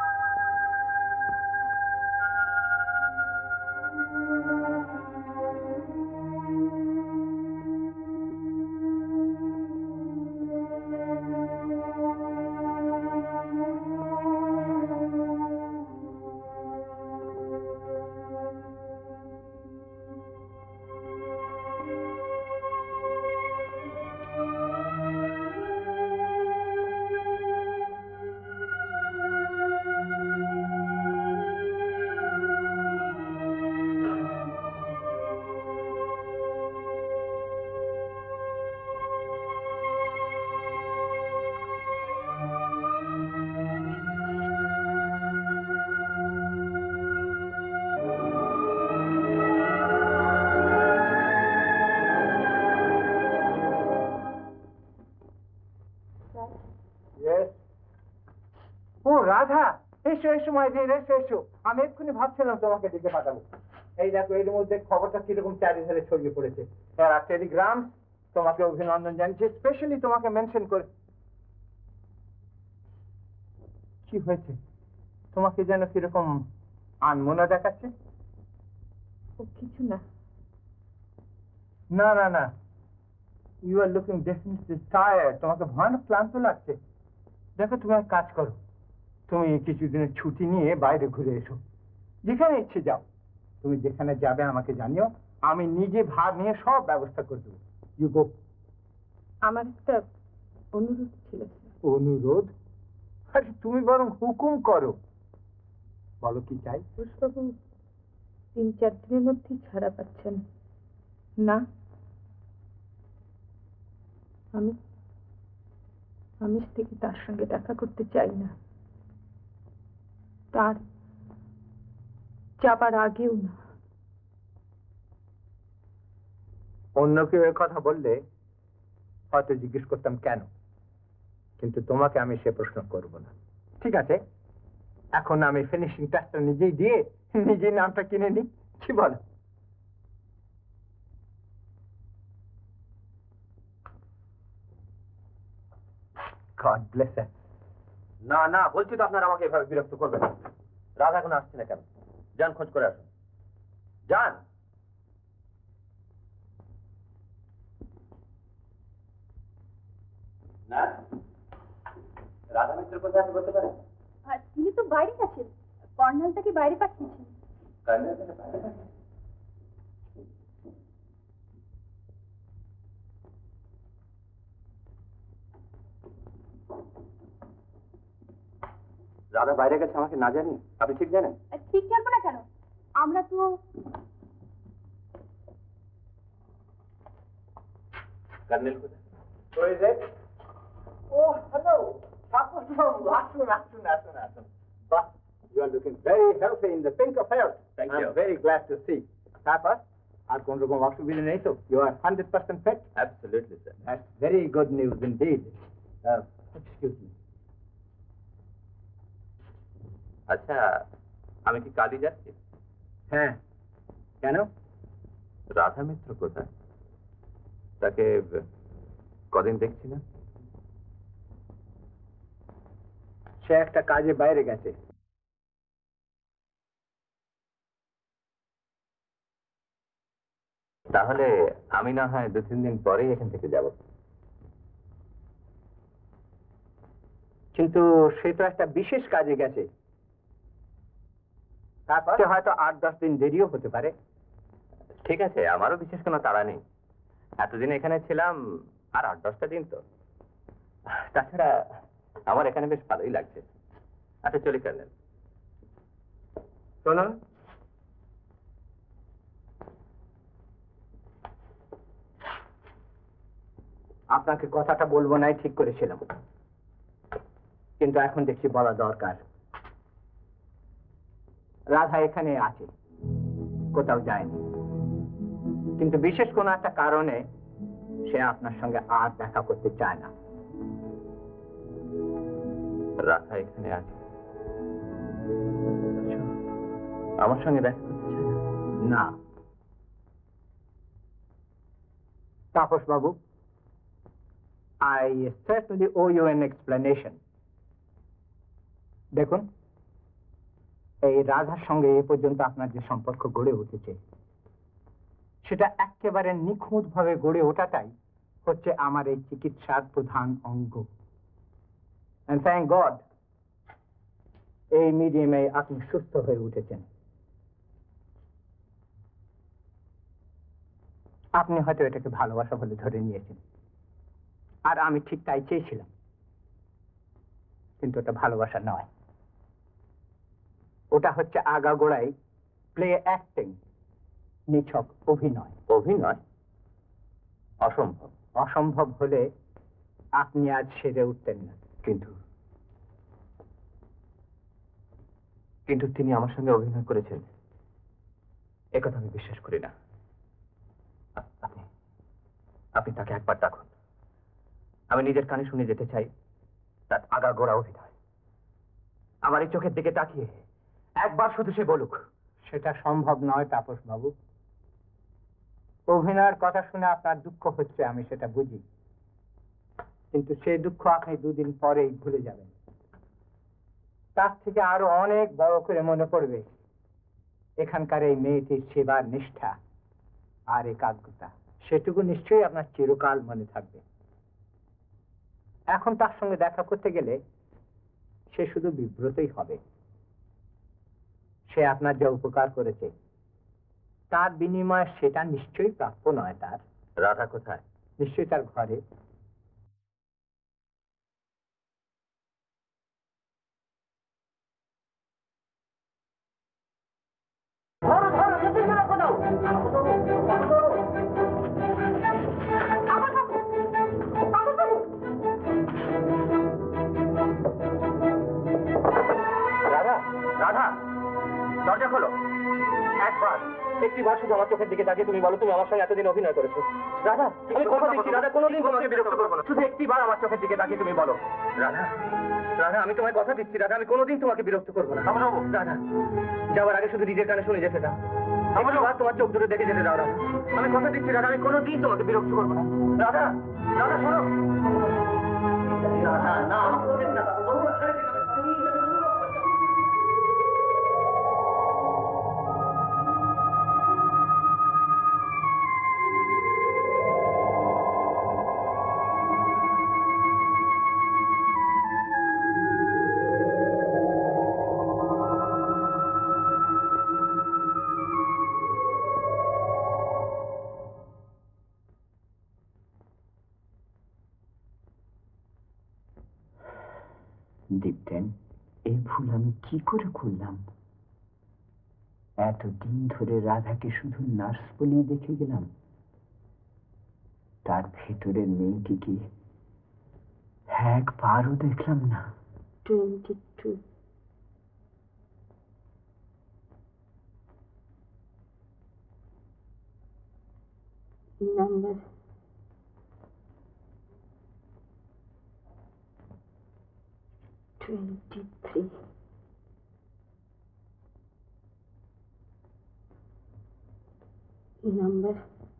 Speaker 4: ও রাধা, এসো এসো মাই ডিয়ার, এসো এসো। আমি এক্ষুনি ভাবছিলাম তোমাকে ডেকে পাঠাবো। এই দেখো, এর মধ্যে খবরটা কিরকম চারিধারে ছড়িয়ে পড়েছে। আর টেলিগ্রাম তোমাকে অভিনন্দন জানিয়েছে, স্পেশালি তোমাকে মেনশন করে। কি হয়েছে? তোমাকে যেন কিরকম আনমনা দেখাচ্ছে।
Speaker 1: ও কিছু না।
Speaker 4: না না না, you are looking definitely tired. তোমাকে ভয়ানক ক্লান্ত লাগছে। দেখো, তুমি এক কাজ করো, তুমি কিছুদিনের ছুটি নিয়ে বাইরে ঘুরে এসো, যেখানে ইচ্ছে যাও। তুমি যেখানে যাবে আমাকে জানিও, আমি নিজে ভার নিয়ে সব ব্যবস্থা করে দেবো। You go.
Speaker 1: আমার একটা অনুরোধ ছিল।
Speaker 4: অনুরোধ? আরে তুমি বরং হুকুম করো, বলো কি চাই।
Speaker 1: ঘোষবাবু তিন চার দিনের মধ্যেই ছাড়া পাচ্ছেন না। আমি আমি থেকে তার সঙ্গে দেখা করতে চাই না, তার যাবার আগেও না।
Speaker 4: অন্য কেউ এ কথা বললে হয়তো জিজ্ঞেস করতাম কেন, কিন্তু তোমাকে আমি সে প্রশ্ন করব না। ঠিক আছে, এখন আমি ফিনিশিং টাচটা নিজেই দিয়ে নিজেই নামটা কিনে নিই, কি বল? God bless her.
Speaker 3: না না, বলছি তো আপনারা আমাকে এভাবে বিরক্ত করবেন না। রাধা এখন আসছে না কেন? যান, খোঁজ করে আসুন। যান। না, রাধা মিত্র কোথায় আছে বলতে পারেন?
Speaker 1: তিনি তো বাইরে আছেন, কর্নাল তাকে বাইরে পাঠিয়েছেন।
Speaker 3: কর্নেল তাকে বাইরে পাঠিয়েছে?
Speaker 5: রাধা বাইরে গেছে আমাকে না জানি, আপনি ঠিক জানেন?
Speaker 1: ঠিক জানবো না কেন, আমরা তো
Speaker 5: কর্নেল কোথায়?
Speaker 4: ও হ্যালো, তাপস বাবু, আসুন আসুন আসুন আসুন। বাহ, you are looking very healthy in the pink of health.
Speaker 5: Thank
Speaker 4: I'm
Speaker 5: you.
Speaker 4: very glad to see. তারপর আর কোন রকম অসুবিধা নেই তো? You are one hundred percent fit?
Speaker 5: Absolutely, sir.
Speaker 4: That's very good news indeed. Uh, excuse me.
Speaker 5: আচ্ছা, আমি কি কালই যাচ্ছি?
Speaker 4: হ্যাঁ, কেন?
Speaker 5: রাধা মিত্র কোথায়? তাকে কদিন দেখছি না।
Speaker 4: সে একটা কাজে বাইরে গেছে।
Speaker 5: তাহলে আমি না হয় দু তিন দিন পরেই এখান থেকে যাব।
Speaker 4: কিন্তু সে তো একটা বিশেষ কাজে গেছে, তারপর সে হয়তো আট দশ দিন দেরিও হতে পারে।
Speaker 5: ঠিক আছে, আমারও বিশেষ কোনো তাড়া নেই। এতদিন এখানে ছিলাম, আর আট দশটা দিন তো। তাছাড়া আমার এখানে বেশ ভালোই লাগছে। আচ্ছা চলি কর্নেল।
Speaker 4: শুনুন, আপনাকে কথাটা বলবো নাই ঠিক করেছিলাম, কিন্তু এখন দেখছি বলা দরকার। রাধা এখানে আছে, কোথাও যায়নি, কিন্তু বিশেষ কোনো একটা কারণে সে আপনার সঙ্গে আর দেখা করতে চায় না।
Speaker 5: রাধা এখানে আছে, আমার সঙ্গে দেখা করতে চায় না?
Speaker 4: না তাপস বাবু, I certainly owe you an explanation. দেখুন, এই রাধার সঙ্গে এ পর্যন্ত আপনার যে সম্পর্ক গড়ে উঠেছে, সেটা একেবারে নিখুঁত ভাবে গড়ে ওঠাটাই হচ্ছে আমার এই চিকিৎসার প্রধান অঙ্গ। And thank God, এই মিডিয়ামে আপনি সুস্থ হয়ে উঠেছেন। আপনি হয়তো এটাকে ভালোবাসা বলে ধরে নিয়েছেন, আর আমি ঠিক তাই চেয়েছিলাম, কিন্তু ওটা ভালোবাসা নয়। ওটা হচ্ছে আগাগোড়াই প্লে অ্যাক্টিং, নিছক অভিনয়।
Speaker 5: অভিনয়? অসম্ভব।
Speaker 4: অসম্ভব হলে আপনি আজ সেরে উঠতেন না।
Speaker 5: কিন্তু কিন্তু তিনি আমার সঙ্গে অভিনয় করেছেন, একথা আমি বিশ্বাস করি না। আ- আপনি আপনি তাকে একবার ডাকুন, আমি নিজের কানে শুনে যেতে চাই তার আগাগোড়া অভিনয়। আমার এই চোখের দিকে তাকিয়ে একবার শুধু সে বলুক।
Speaker 4: সেটা সম্ভব নয় তাপস বাবু। অভিনয়ের কথা শুনে আপনার দুঃখ হচ্ছে, আমি সেটা বুঝি, কিন্তু সেই দুঃখ আপনি দুদিন পরেই ভুলে যাবেন। তার থেকে আরো অনেক বড় করে মনে পড়বে এখানকার এই মেয়েটির সেবার নিষ্ঠা আর একাগ্রতা। সেটুকু নিশ্চয়ই আপনার চিরকাল মনে থাকবে। এখন তার সঙ্গে দেখা করতে গেলে সে শুধু বিব্রতই হবে। সে আপনার যা উপকার করেছে তার বিনিময়ে সেটা নিশ্চয়ই প্রাপ্য নয় তার।
Speaker 5: রাধা কোথায়?
Speaker 4: নিশ্চয়ই তার ঘরে।
Speaker 5: রাধা, রাধা, দরজা খোলো। একবার, একটি বার শুধু আমার চোখের দিকে তাকিয়ে তুমি বলো তুমি আমার সঙ্গে এতদিন অভিনয় করেছো। রাধা, আমি কথা দিচ্ছি রাধা, কোনোদিন তোমাকে বিরক্ত করবো না। শুধু একটি বার আমার চোখের দিকে তাকিয়ে তুমি বলো। রাধা, রাধা, আমি তোমায় কথা দিচ্ছি রাধা, আমি কোনোদিন তোমাকে বিরক্ত করবো না। রাধা, যাওয়ার আগে শুধু নিজের কানে শুনে যেতে দাও। একবার তোমার চোখ দুটো দেখে যেতে দাও রাধা। আমি কথা দিচ্ছি রাধা, আমি কোনোদিন তোমাকে বিরক্ত করবো না। রাধা, রাধা শোনো। রাধা, না, আমাকে বলবেন না।
Speaker 4: দীপ্তেন,
Speaker 7: এই ভুল আমি কি করে করলাম? এতদিন ধরে রাধাকে শুধু নার্স বলেই দেখে গেলাম, তার ভেতরের মেয়েটিকে একবারও দেখলাম না।
Speaker 1: Twenty two number twenty three number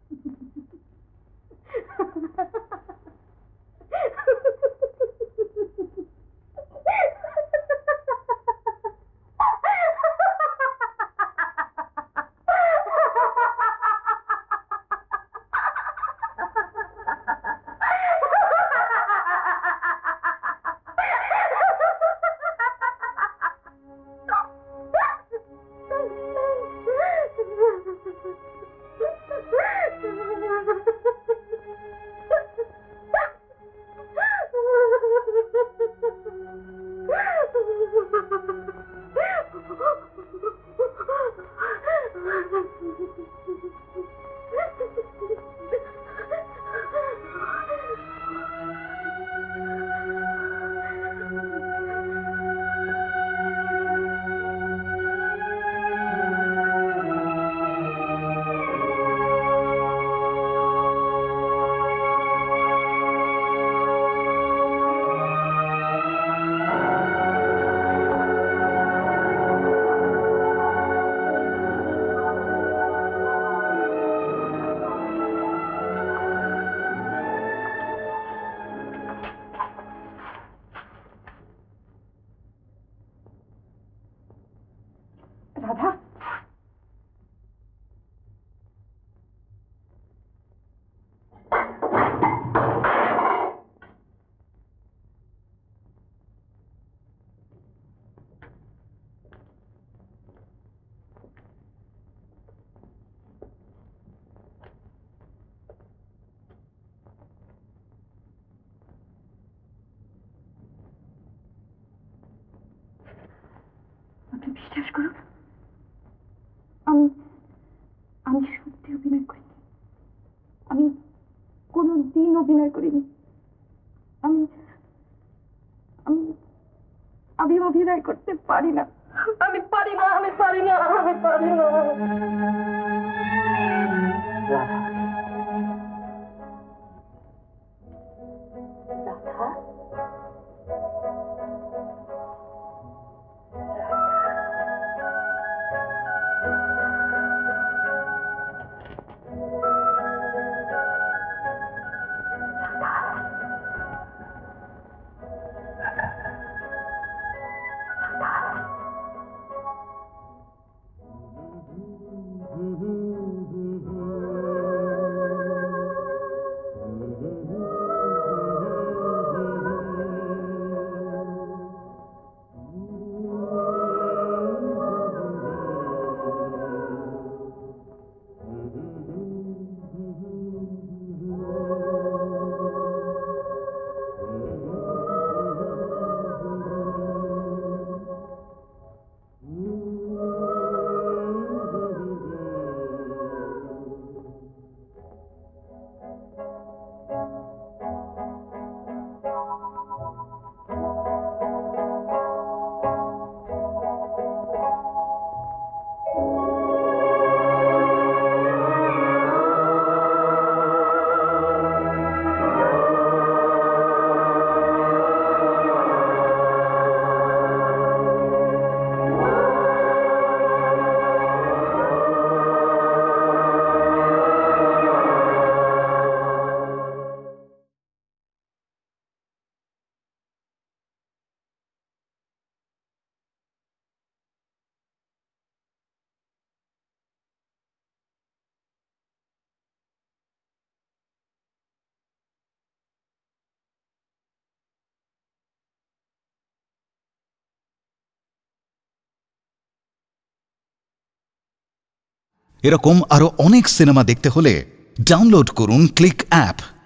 Speaker 1: Radha, আপনি বিশ্বাস করুন, আমি আমি সত্যি অভিনয় করিনি। আমি কোনো দিন অভিনয় করিনি। আমি আমি আমি অভিনয় করতে পারি না। আমি পারি না আমি পারি না আমি পারি না
Speaker 8: এরকম আরো অনেক সিনেমা দেখতে হলে ডাউনলোড করুন ক্লিক অ্যাপ।